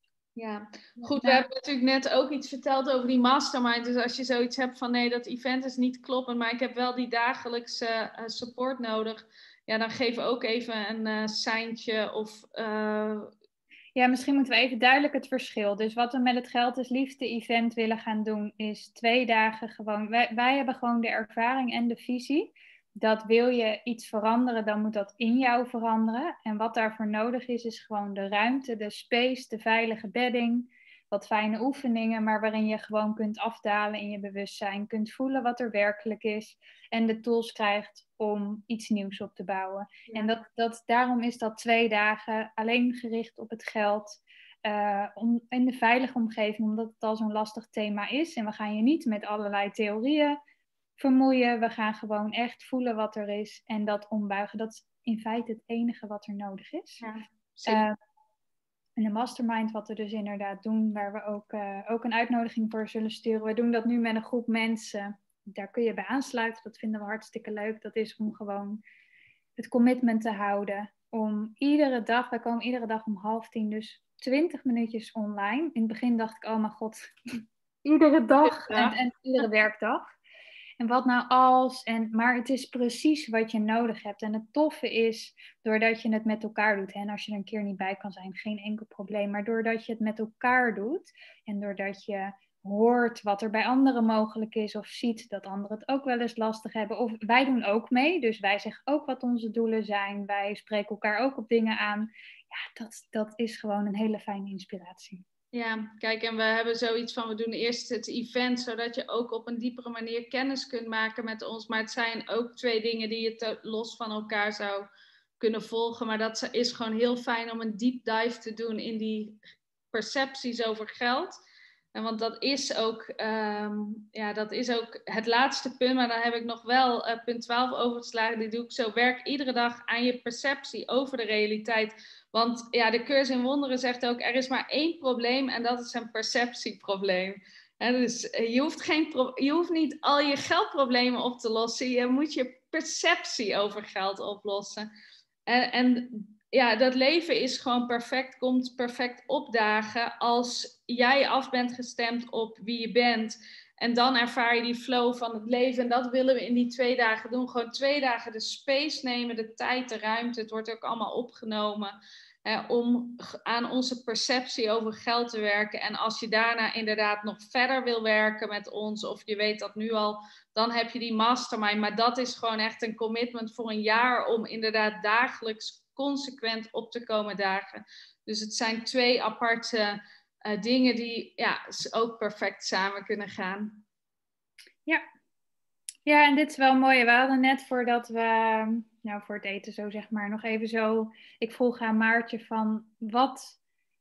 Ja, goed, we hebben natuurlijk net ook iets verteld over die mastermind. Dus als je zoiets hebt van nee, dat event is niet kloppend, maar ik heb wel die dagelijkse uh, support nodig. Ja, dan geef ook even een uh, seintje of... Uh... Ja, misschien moeten we even duidelijk het verschil. Dus wat we met het Geld is Liefde event willen gaan doen is twee dagen gewoon... Wij, wij hebben gewoon de ervaring en de visie. Dat wil je iets veranderen, dan moet dat in jou veranderen. En wat daarvoor nodig is, is gewoon de ruimte, de space, de veilige bedding, wat fijne oefeningen, maar waarin je gewoon kunt afdalen in je bewustzijn, kunt voelen wat er werkelijk is en de tools krijgt om iets nieuws op te bouwen. Ja. En dat, dat, daarom is dat twee dagen alleen gericht op het geld, uh, om, in de veilige omgeving, omdat het al zo'n lastig thema is. En we gaan je niet met allerlei theorieën vermoeien. We gaan gewoon echt voelen wat er is en dat ombuigen. Dat is in feite het enige wat er nodig is. Ja, uh, en de mastermind, wat we dus inderdaad doen, waar we ook, uh, ook een uitnodiging voor zullen sturen. We doen dat nu met een groep mensen. Daar kun je bij aansluiten. Dat vinden we hartstikke leuk. Dat is om gewoon het commitment te houden. Om iedere dag, wij komen iedere dag om half tien, dus twintig minuutjes online. In het begin dacht ik, oh mijn god, iedere dag en, en iedere werkdag. En wat nou als, en, maar het is precies wat je nodig hebt. En het toffe is, doordat je het met elkaar doet, hè, en als je er een keer niet bij kan zijn, geen enkel probleem, maar doordat je het met elkaar doet, en doordat je hoort wat er bij anderen mogelijk is, of ziet dat anderen het ook wel eens lastig hebben, of wij doen ook mee, dus wij zeggen ook wat onze doelen zijn, wij spreken elkaar ook op dingen aan. Ja, dat, dat is gewoon een hele fijne inspiratie. Ja, kijk, en we hebben zoiets van, we doen eerst het event, zodat je ook op een diepere manier kennis kunt maken met ons. Maar het zijn ook twee dingen die je te, los van elkaar zou kunnen volgen. Maar dat is gewoon heel fijn om een deep dive te doen in die percepties over geld. En want dat is ook, um, ja, dat is ook het laatste punt, maar daar heb ik nog wel uh, punt twaalf overgeslagen. Die doe ik zo. Werk iedere dag aan je perceptie over de realiteit. Want ja, de cursus in wonderen zegt ook, er is maar één probleem en dat is een perceptieprobleem. He, dus je hoeft, geen pro- je hoeft niet al je geldproblemen op te lossen. Je moet je perceptie over geld oplossen. En, en ja, dat leven is gewoon perfect, komt perfect opdagen als jij af bent gestemd op wie je bent. En dan ervaar je die flow van het leven. En dat willen we in die twee dagen doen. Gewoon twee dagen de space nemen, de tijd, de ruimte. Het wordt ook allemaal opgenomen. Hè, om aan onze perceptie over geld te werken. En als je daarna inderdaad nog verder wil werken met ons, of je weet dat nu al, dan heb je die mastermind. Maar dat is gewoon echt een commitment voor een jaar om inderdaad dagelijks consequent op te komen dagen. Dus het zijn twee aparte uh, dingen die ja, ook perfect samen kunnen gaan. Ja. Ja, en dit is wel mooi. We hadden net voordat we, nou voor het eten zo zeg maar, nog even zo. Ik vroeg aan Maartje van, wat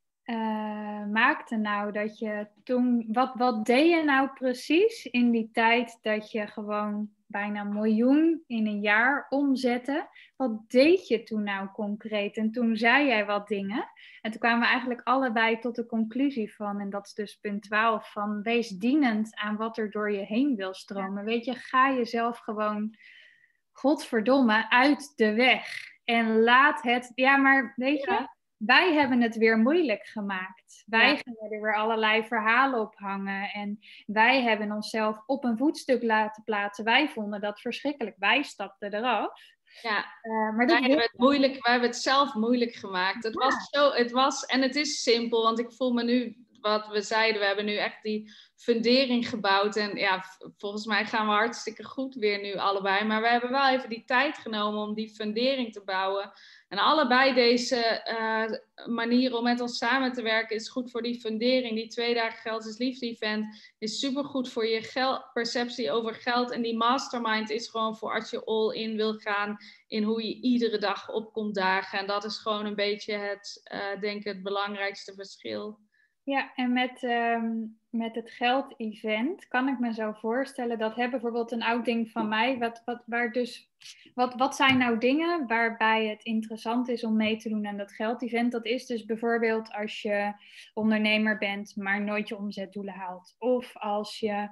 uh, maakte nou dat je toen, wat, wat deed je nou precies in die tijd dat je gewoon bijna een miljoen in een jaar omzette? Wat deed je toen nou concreet? En toen zei jij wat dingen. En toen kwamen we eigenlijk allebei tot de conclusie van, en dat is dus punt twaalf, van wees dienend aan wat er door je heen wil stromen. Weet je, ga jezelf gewoon, godverdomme, uit de weg. En laat het, ja maar weet je, ja. Wij hebben het weer moeilijk gemaakt. Wij ja. gaan er weer allerlei verhalen op hangen. En wij hebben onszelf op een voetstuk laten plaatsen. Wij vonden dat verschrikkelijk. Wij stapten eraf. Ja, uh, maar dat wij, hebben het moeilijk, wij hebben het zelf moeilijk gemaakt. Het ja. was zo, het was, en het is simpel, want ik voel me nu, wat we zeiden, we hebben nu echt die fundering gebouwd. En ja, volgens mij gaan we hartstikke goed weer nu allebei. Maar we hebben wel even die tijd genomen om die fundering te bouwen. En allebei deze uh, manieren om met ons samen te werken is goed voor die fundering. Die twee dagen Geld is Liefde event is supergoed voor je geld, perceptie over geld. En die mastermind is gewoon voor als je all in wil gaan in hoe je iedere dag opkomt dagen. En dat is gewoon een beetje het, uh, denk ik, het belangrijkste verschil. Ja, en met, um, met het geld-event kan ik me zo voorstellen dat hè, bijvoorbeeld een oud ding van mij, wat, wat, waar dus, wat, wat zijn nou dingen waarbij het interessant is om mee te doen aan dat geld-event? Dat is dus bijvoorbeeld als je ondernemer bent, maar nooit je omzetdoelen haalt. Of als je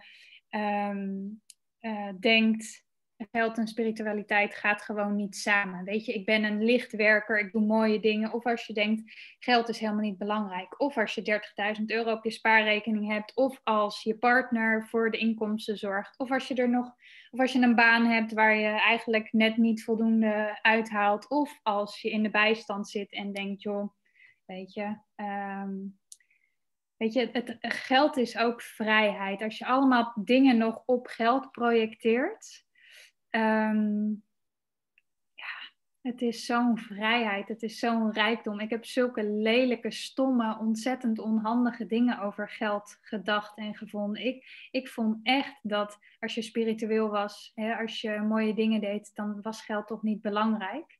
um, uh, denkt, geld en spiritualiteit gaat gewoon niet samen. Weet je, ik ben een lichtwerker, ik doe mooie dingen. Of als je denkt, geld is helemaal niet belangrijk. Of als je dertigduizend euro op je spaarrekening hebt. Of als je partner voor de inkomsten zorgt. Of als je er nog, of als je een baan hebt waar je eigenlijk net niet voldoende uithaalt. Of als je in de bijstand zit en denkt, joh, weet je... Um, Weet je, het, het geld is ook vrijheid. Als je allemaal dingen nog op geld projecteert... Um, ja, het is zo'n vrijheid, het is zo'n rijkdom. Ik heb zulke lelijke, stomme, ontzettend onhandige dingen over geld gedacht en gevonden. Ik, ik vond echt dat als je spiritueel was, hè, als je mooie dingen deed, dan was geld toch niet belangrijk.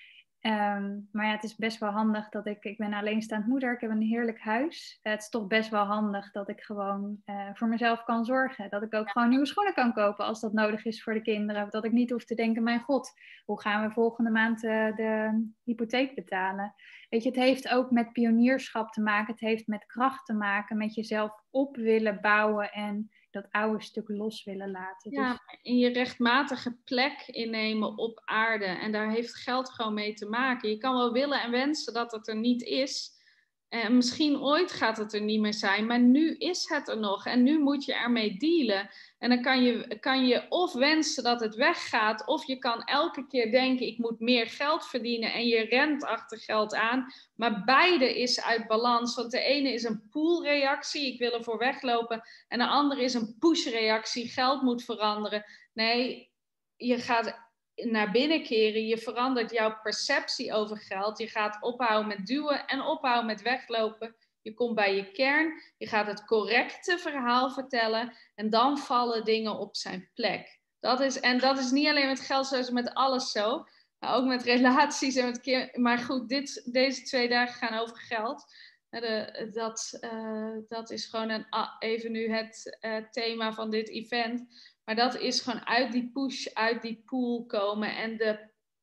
Um, maar ja, het is best wel handig dat ik, ik ben alleenstaand moeder, ik heb een heerlijk huis. Uh, het is toch best wel handig dat ik gewoon uh, voor mezelf kan zorgen. Dat ik ook gewoon nieuwe schoenen kan kopen als dat nodig is voor de kinderen. Dat ik niet hoef te denken, mijn god, hoe gaan we volgende maand uh, de hypotheek betalen? Weet je, het heeft ook met pionierschap te maken. Het heeft met kracht te maken, met jezelf op willen bouwen en dat oude stuk los willen laten. Ja, dus... in je rechtmatige plek innemen op aarde. En daar heeft geld gewoon mee te maken. Je kan wel willen en wensen dat het er niet is. En misschien ooit gaat het er niet meer zijn. Maar nu is het er nog. En nu moet je ermee dealen. En dan kan je, kan je of wensen dat het weggaat. Of je kan elke keer denken, ik moet meer geld verdienen. En je rent achter geld aan. Maar beide is uit balans. Want de ene is een pull-reactie. Ik wil ervoor weglopen. En de andere is een push-reactie. Geld moet veranderen. Nee, je gaat naar binnen keren. Je verandert jouw perceptie over geld. Je gaat ophouden met duwen en ophouden met weglopen. Je komt bij je kern. Je gaat het correcte verhaal vertellen. En dan vallen dingen op zijn plek. Dat is, en dat is niet alleen met geld, zoals met alles zo. Maar ook met relaties en met kinderen. Maar goed, dit, deze twee dagen gaan over geld. De, dat, uh, dat is gewoon een, even nu het uh, thema van dit event. Maar dat is gewoon uit die push, uit die pool komen. En de,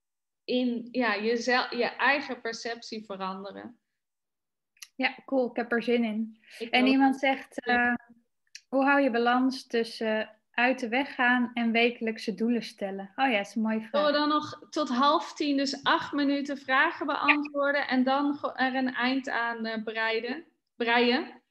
in ja, jezelf, je eigen perceptie veranderen. Ja, cool. Ik heb er zin in. Ik en iemand zegt, uh, hoe hou je balans tussen uit de weg gaan en wekelijkse doelen stellen? Oh ja, dat is een mooie vraag. Zullen we dan nog tot half tien, dus acht minuten vragen beantwoorden ja. En dan er een eind aan uh, breiden? breien?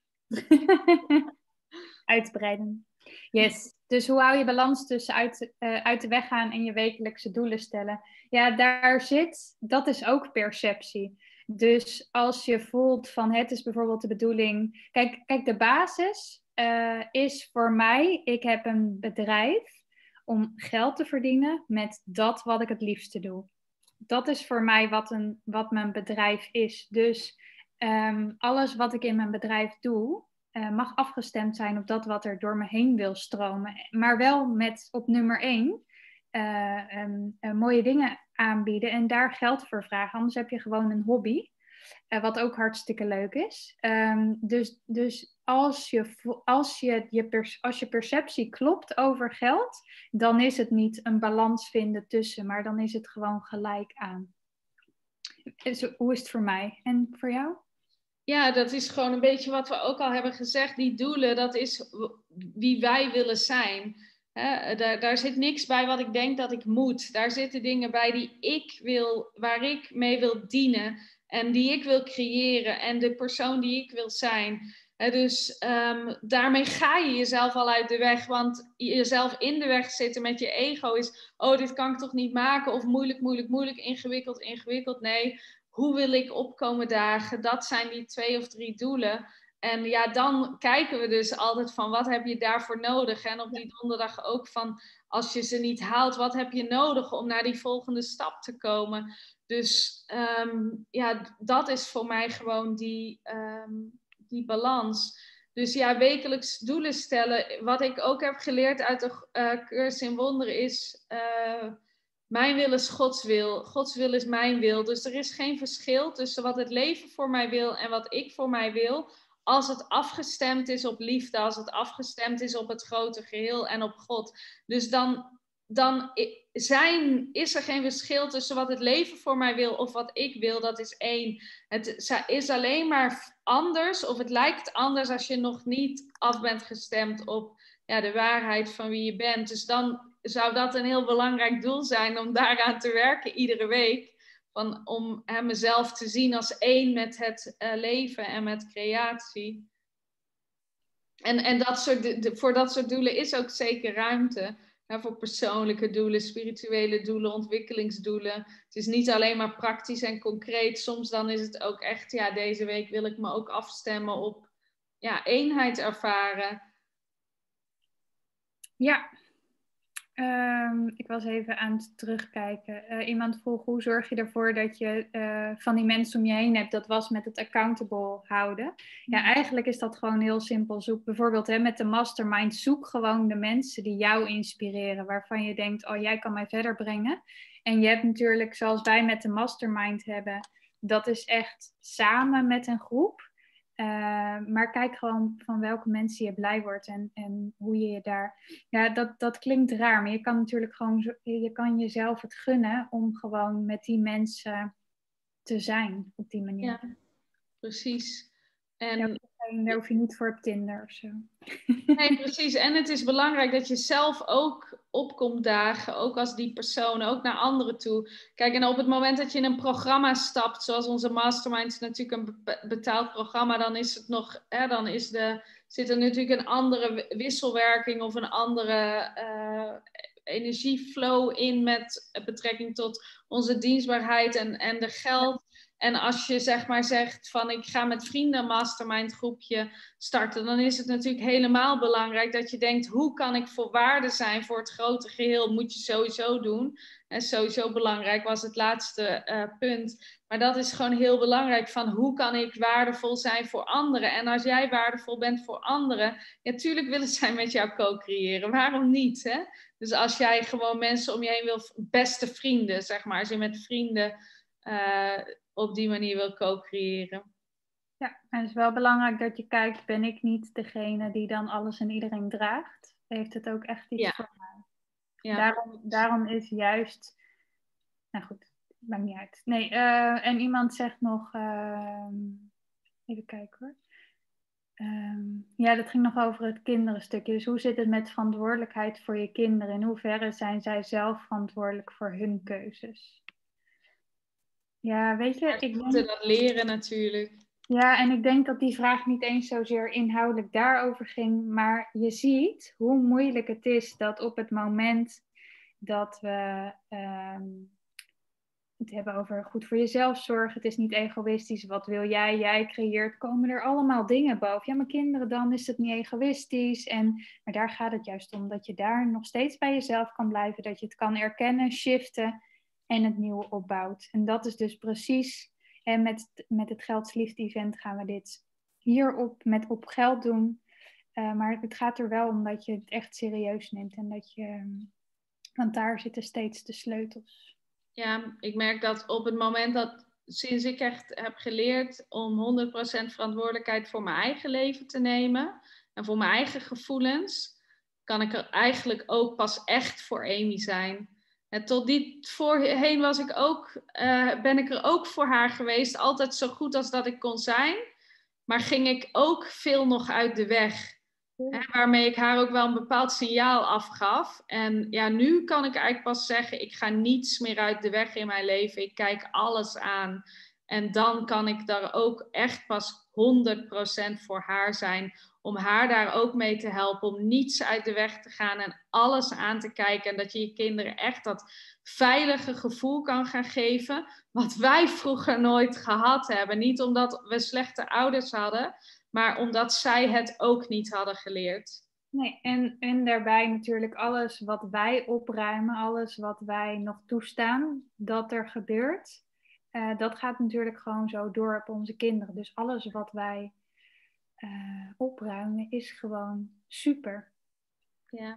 Uitbreiden. Yes. Dus hoe hou je balans tussen uit, uh, uit de weg gaan en je wekelijkse doelen stellen? Ja, daar zit, dat is ook perceptie. Dus als je voelt van het is bijvoorbeeld de bedoeling... Kijk, kijk de basis uh, is voor mij, ik heb een bedrijf om geld te verdienen met dat wat ik het liefste doe. Dat is voor mij wat, een, wat mijn bedrijf is. Dus um, alles wat ik in mijn bedrijf doe, uh, mag afgestemd zijn op dat wat er door me heen wil stromen. Maar wel met op nummer één uh, um, uh, mooie dingen aanbieden en daar geld voor vragen. Anders heb je gewoon een hobby. Uh, wat ook hartstikke leuk is. Um, dus dus als, je, als, je, je per, als je perceptie klopt over geld, dan is het niet een balans vinden tussen, maar dan is het gewoon gelijk aan. Dus, hoe is het voor mij? En voor jou? Ja, dat is gewoon een beetje wat we ook al hebben gezegd. Die doelen, dat is wie wij willen zijn. He, daar, daar zit niks bij wat ik denk dat ik moet. Daar zitten dingen bij die ik wil, waar ik mee wil dienen. En die ik wil creëren. En de persoon die ik wil zijn. He, dus um, daarmee ga je jezelf al uit de weg. Want jezelf in de weg zitten met je ego is... Oh, dit kan ik toch niet maken? Of moeilijk, moeilijk, moeilijk, ingewikkeld, ingewikkeld. Nee, hoe wil ik opkomen dagen? Dat zijn die twee of drie doelen. En ja, dan kijken we dus altijd van wat heb je daarvoor nodig? En op die donderdag ook van als je ze niet haalt, wat heb je nodig om naar die volgende stap te komen? Dus um, ja, dat is voor mij gewoon die, um, die balans. Dus ja, wekelijks doelen stellen. Wat ik ook heb geleerd uit de uh, cursus in wonderen is... Uh, Mijn wil is Gods wil. Gods wil is mijn wil. Dus er is geen verschil tussen wat het leven voor mij wil en wat ik voor mij wil. Als het afgestemd is op liefde. Als het afgestemd is op het grote geheel en op God. Dus dan, dan zijn, is er geen verschil tussen wat het leven voor mij wil of wat ik wil. Dat is één. Het is alleen maar anders of het lijkt anders als je nog niet af bent gestemd op ja, de waarheid van wie je bent. Dus dan zou dat een heel belangrijk doel zijn om daaraan te werken iedere week. Van, om hè, mezelf te zien als één met het uh, leven en met creatie. En, en dat soort, de, voor dat soort doelen is ook zeker ruimte. Hè, voor persoonlijke doelen, spirituele doelen, ontwikkelingsdoelen. Het is niet alleen maar praktisch en concreet. Soms dan is het ook echt, ja, deze week wil ik me ook afstemmen op ja, eenheid ervaren. Ja. Um, ik was even aan het terugkijken. Uh, iemand vroeg, hoe zorg je ervoor dat je uh, van die mensen om je heen hebt? Dat was met het accountable houden. Ja, eigenlijk is dat gewoon heel simpel. Zoek bijvoorbeeld hè, met de mastermind, zoek gewoon de mensen die jou inspireren. Waarvan je denkt, oh, jij kan mij verder brengen. En je hebt natuurlijk, zoals wij met de mastermind hebben, dat is echt samen met een groep. Uh, maar kijk gewoon van welke mensen je blij wordt en, en hoe je je daar... Ja, dat, dat klinkt raar, maar je kan natuurlijk gewoon... Je kan jezelf het gunnen om gewoon met die mensen te zijn op die manier. Ja, precies. En... Ja, daar hoef je niet voor op Tinder of zo. Nee, precies. En het is belangrijk dat je zelf ook opkomt dagen, ook als die persoon, ook naar anderen toe. Kijk, en op het moment dat je in een programma stapt, zoals onze Mastermind is natuurlijk een betaald programma, dan is het nog, hè, dan is de, zit er natuurlijk een andere wisselwerking of een andere uh, energieflow in met betrekking tot onze dienstbaarheid en, en de geld. En als je zeg maar zegt van ik ga met vrienden een mastermind groepje starten, dan is het natuurlijk helemaal belangrijk dat je denkt hoe kan ik voor waarde zijn voor het grote geheel, moet je sowieso doen. En sowieso belangrijk was het laatste uh, punt. Maar dat is gewoon heel belangrijk van hoe kan ik waardevol zijn voor anderen. En als jij waardevol bent voor anderen, natuurlijk ja, willen zij met jou co-creëren. Waarom niet? Hè? Dus als jij gewoon mensen om je heen wil, beste vrienden zeg maar, als je met vrienden uh, op die manier wil co-creëren. Ja, en het is wel belangrijk dat je kijkt, ben ik niet degene die dan alles en iedereen draagt? Heeft het ook echt iets ja. voor mij? Ja. Daarom, daarom is juist... Nou goed, maakt niet uit. Nee, uh, en iemand zegt nog... Uh, even kijken hoor. Um, ja, dat ging nog over het kinderenstukje. Dus hoe zit het met verantwoordelijkheid voor je kinderen? In hoeverre zijn zij zelf verantwoordelijk voor hun keuzes? Ja, weet je... Ik moet dat leren natuurlijk. Ja, en ik denk dat die vraag niet eens zozeer inhoudelijk daarover ging. Maar je ziet hoe moeilijk het is dat op het moment dat we... Um, het hebben over goed voor jezelf zorgen. Het is niet egoïstisch. Wat wil jij? Jij creëert. Komen er allemaal dingen boven. Ja, maar kinderen, dan is het niet egoïstisch. En, maar daar gaat het juist om. Dat je daar nog steeds bij jezelf kan blijven. Dat je het kan erkennen, shiften en het nieuwe opbouwt. En dat is dus precies... En met, met het Geldsliefde event gaan we dit hierop met op geld doen. Uh, maar het gaat er wel om dat je het echt serieus neemt. En dat je... Want daar zitten steeds de sleutels. Ja, ik merk dat op het moment dat, sinds ik echt heb geleerd om honderd procent verantwoordelijkheid voor mijn eigen leven te nemen en voor mijn eigen gevoelens, kan ik er eigenlijk ook pas echt voor Amy zijn. En tot die voorheen was ik ook, uh, ben ik er ook voor haar geweest, altijd zo goed als dat ik kon zijn, maar ging ik ook veel nog uit de weg. Hè, waarmee ik haar ook wel een bepaald signaal afgaf. En ja, nu kan ik eigenlijk pas zeggen, ik ga niets meer uit de weg in mijn leven. Ik kijk alles aan. En dan kan ik daar ook echt pas honderd procent voor haar zijn. Om haar daar ook mee te helpen. Om niets uit de weg te gaan en alles aan te kijken. En dat je je kinderen echt dat veilige gevoel kan gaan geven. Wat wij vroeger nooit gehad hebben. Niet omdat we slechte ouders hadden, maar omdat zij het ook niet hadden geleerd. Nee, en, en daarbij natuurlijk alles wat wij opruimen, alles wat wij nog toestaan dat er gebeurt, uh, dat gaat natuurlijk gewoon zo door op onze kinderen. Dus alles wat wij uh, opruimen is gewoon super. Ja.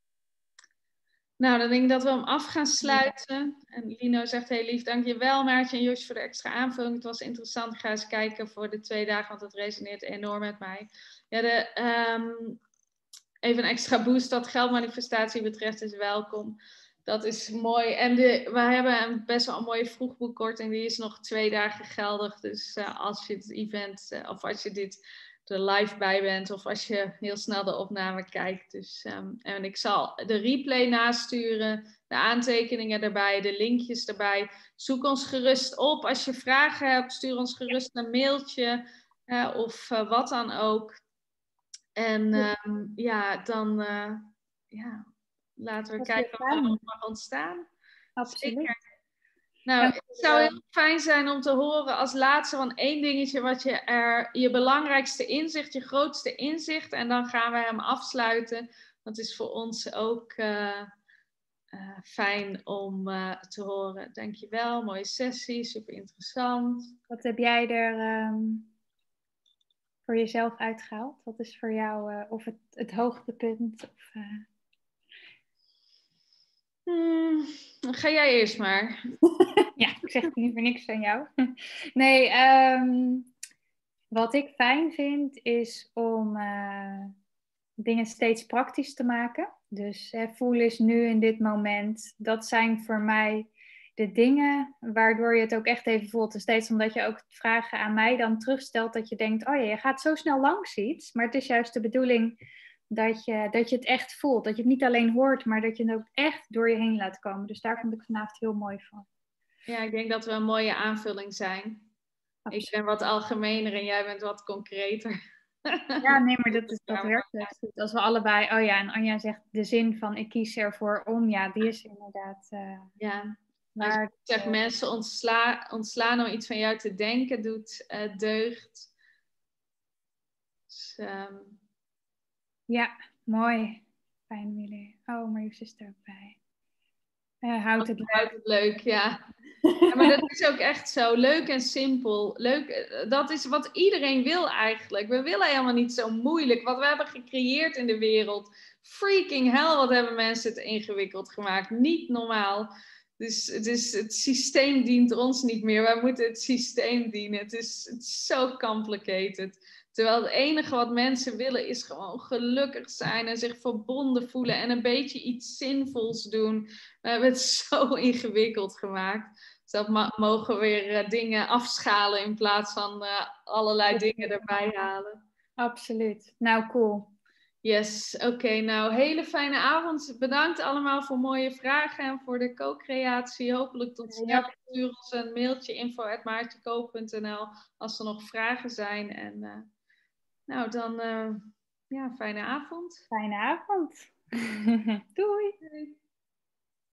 Nou, dan denk ik dat we hem af gaan sluiten. En Lino zegt heel lief, dankjewel Maartje en Josje voor de extra aanvulling. Het was interessant. Ik ga eens kijken voor de twee dagen, want het resoneert enorm met mij. Ja, de, um, even een extra boost wat geldmanifestatie betreft is welkom. Dat is mooi. En de, we hebben een best wel een mooie vroegboekkorting. Die is nog twee dagen geldig. Dus uh, als je het event, uh, of als je dit er live bij bent, of als je heel snel de opname kijkt. Dus, um, en ik zal de replay nasturen, de aantekeningen erbij, de linkjes erbij. Zoek ons gerust op. Als je vragen hebt, stuur ons gerust een mailtje uh, of uh, wat dan ook. En um, ja, dan uh, ja, laten we kijken wat er nog mag ontstaan. Absoluut. Zeker. Nou, het zou heel fijn zijn om te horen als laatste van één dingetje wat je er, je belangrijkste inzicht, je grootste inzicht. En dan gaan we hem afsluiten. Dat is voor ons ook uh, uh, fijn om uh, te horen. Dankjewel, mooie sessie, super interessant. Wat heb jij er um, voor jezelf uitgehaald? Wat is voor jou uh, of het, het hoogtepunt? Of, uh... Hmm, ga jij eerst maar. Ja, ik zeg liever niks aan jou. Nee, um, wat ik fijn vind is om uh, dingen steeds praktisch te maken. Dus hè, voel is nu in dit moment. Dat zijn voor mij de dingen waardoor je het ook echt even voelt. En steeds omdat je ook vragen aan mij dan terugstelt, dat je denkt, oh ja, je gaat zo snel langs iets. Maar het is juist de bedoeling dat je, dat je het echt voelt. Dat je het niet alleen hoort, maar dat je het ook echt door je heen laat komen. Dus daar vond ik vanavond heel mooi van. Ja, ik denk dat we een mooie aanvulling zijn. Absoluut. Ik ben wat algemener en jij bent wat concreter. Ja, nee, maar dat, is, dat werkt best goed. Als we allebei, oh ja, en Anja zegt de zin van ik kies ervoor om, ja, die is inderdaad... Uh, ja, maar als je zegt uh, mensen ontsla, ontslaan om iets van jou te denken, doet uh, deugd. Dus, um... Ja, mooi. Fijn jullie. Oh, Marjoes is er ook bij. Uh, houdt het leuk. Houdt het leuk, ja. Ja, maar dat is ook echt zo. Leuk en simpel. Leuk, dat is wat iedereen wil eigenlijk. We willen helemaal niet zo moeilijk. Wat we hebben gecreëerd in de wereld. Freaking hell, wat hebben mensen het ingewikkeld gemaakt. Niet normaal. Dus het, is, het systeem dient ons niet meer. Wij moeten het systeem dienen. Het is, het is zo complicated. Terwijl het enige wat mensen willen is gewoon gelukkig zijn en zich verbonden voelen en een beetje iets zinvols doen. We hebben het zo ingewikkeld gemaakt. Dus dat ma- mogen we weer uh, dingen afschalen in plaats van uh, allerlei dingen erbij halen. Absoluut. Nou, cool. Yes, oké. Okay, nou, hele fijne avond. Bedankt allemaal voor mooie vragen en voor de co-creatie. Hopelijk tot snel. Ja. Stuur ons een mailtje info at maartjekoop punt n l als er nog vragen zijn. En uh, nou, dan uh, ja, fijne avond. Fijne avond. Doei. Doei.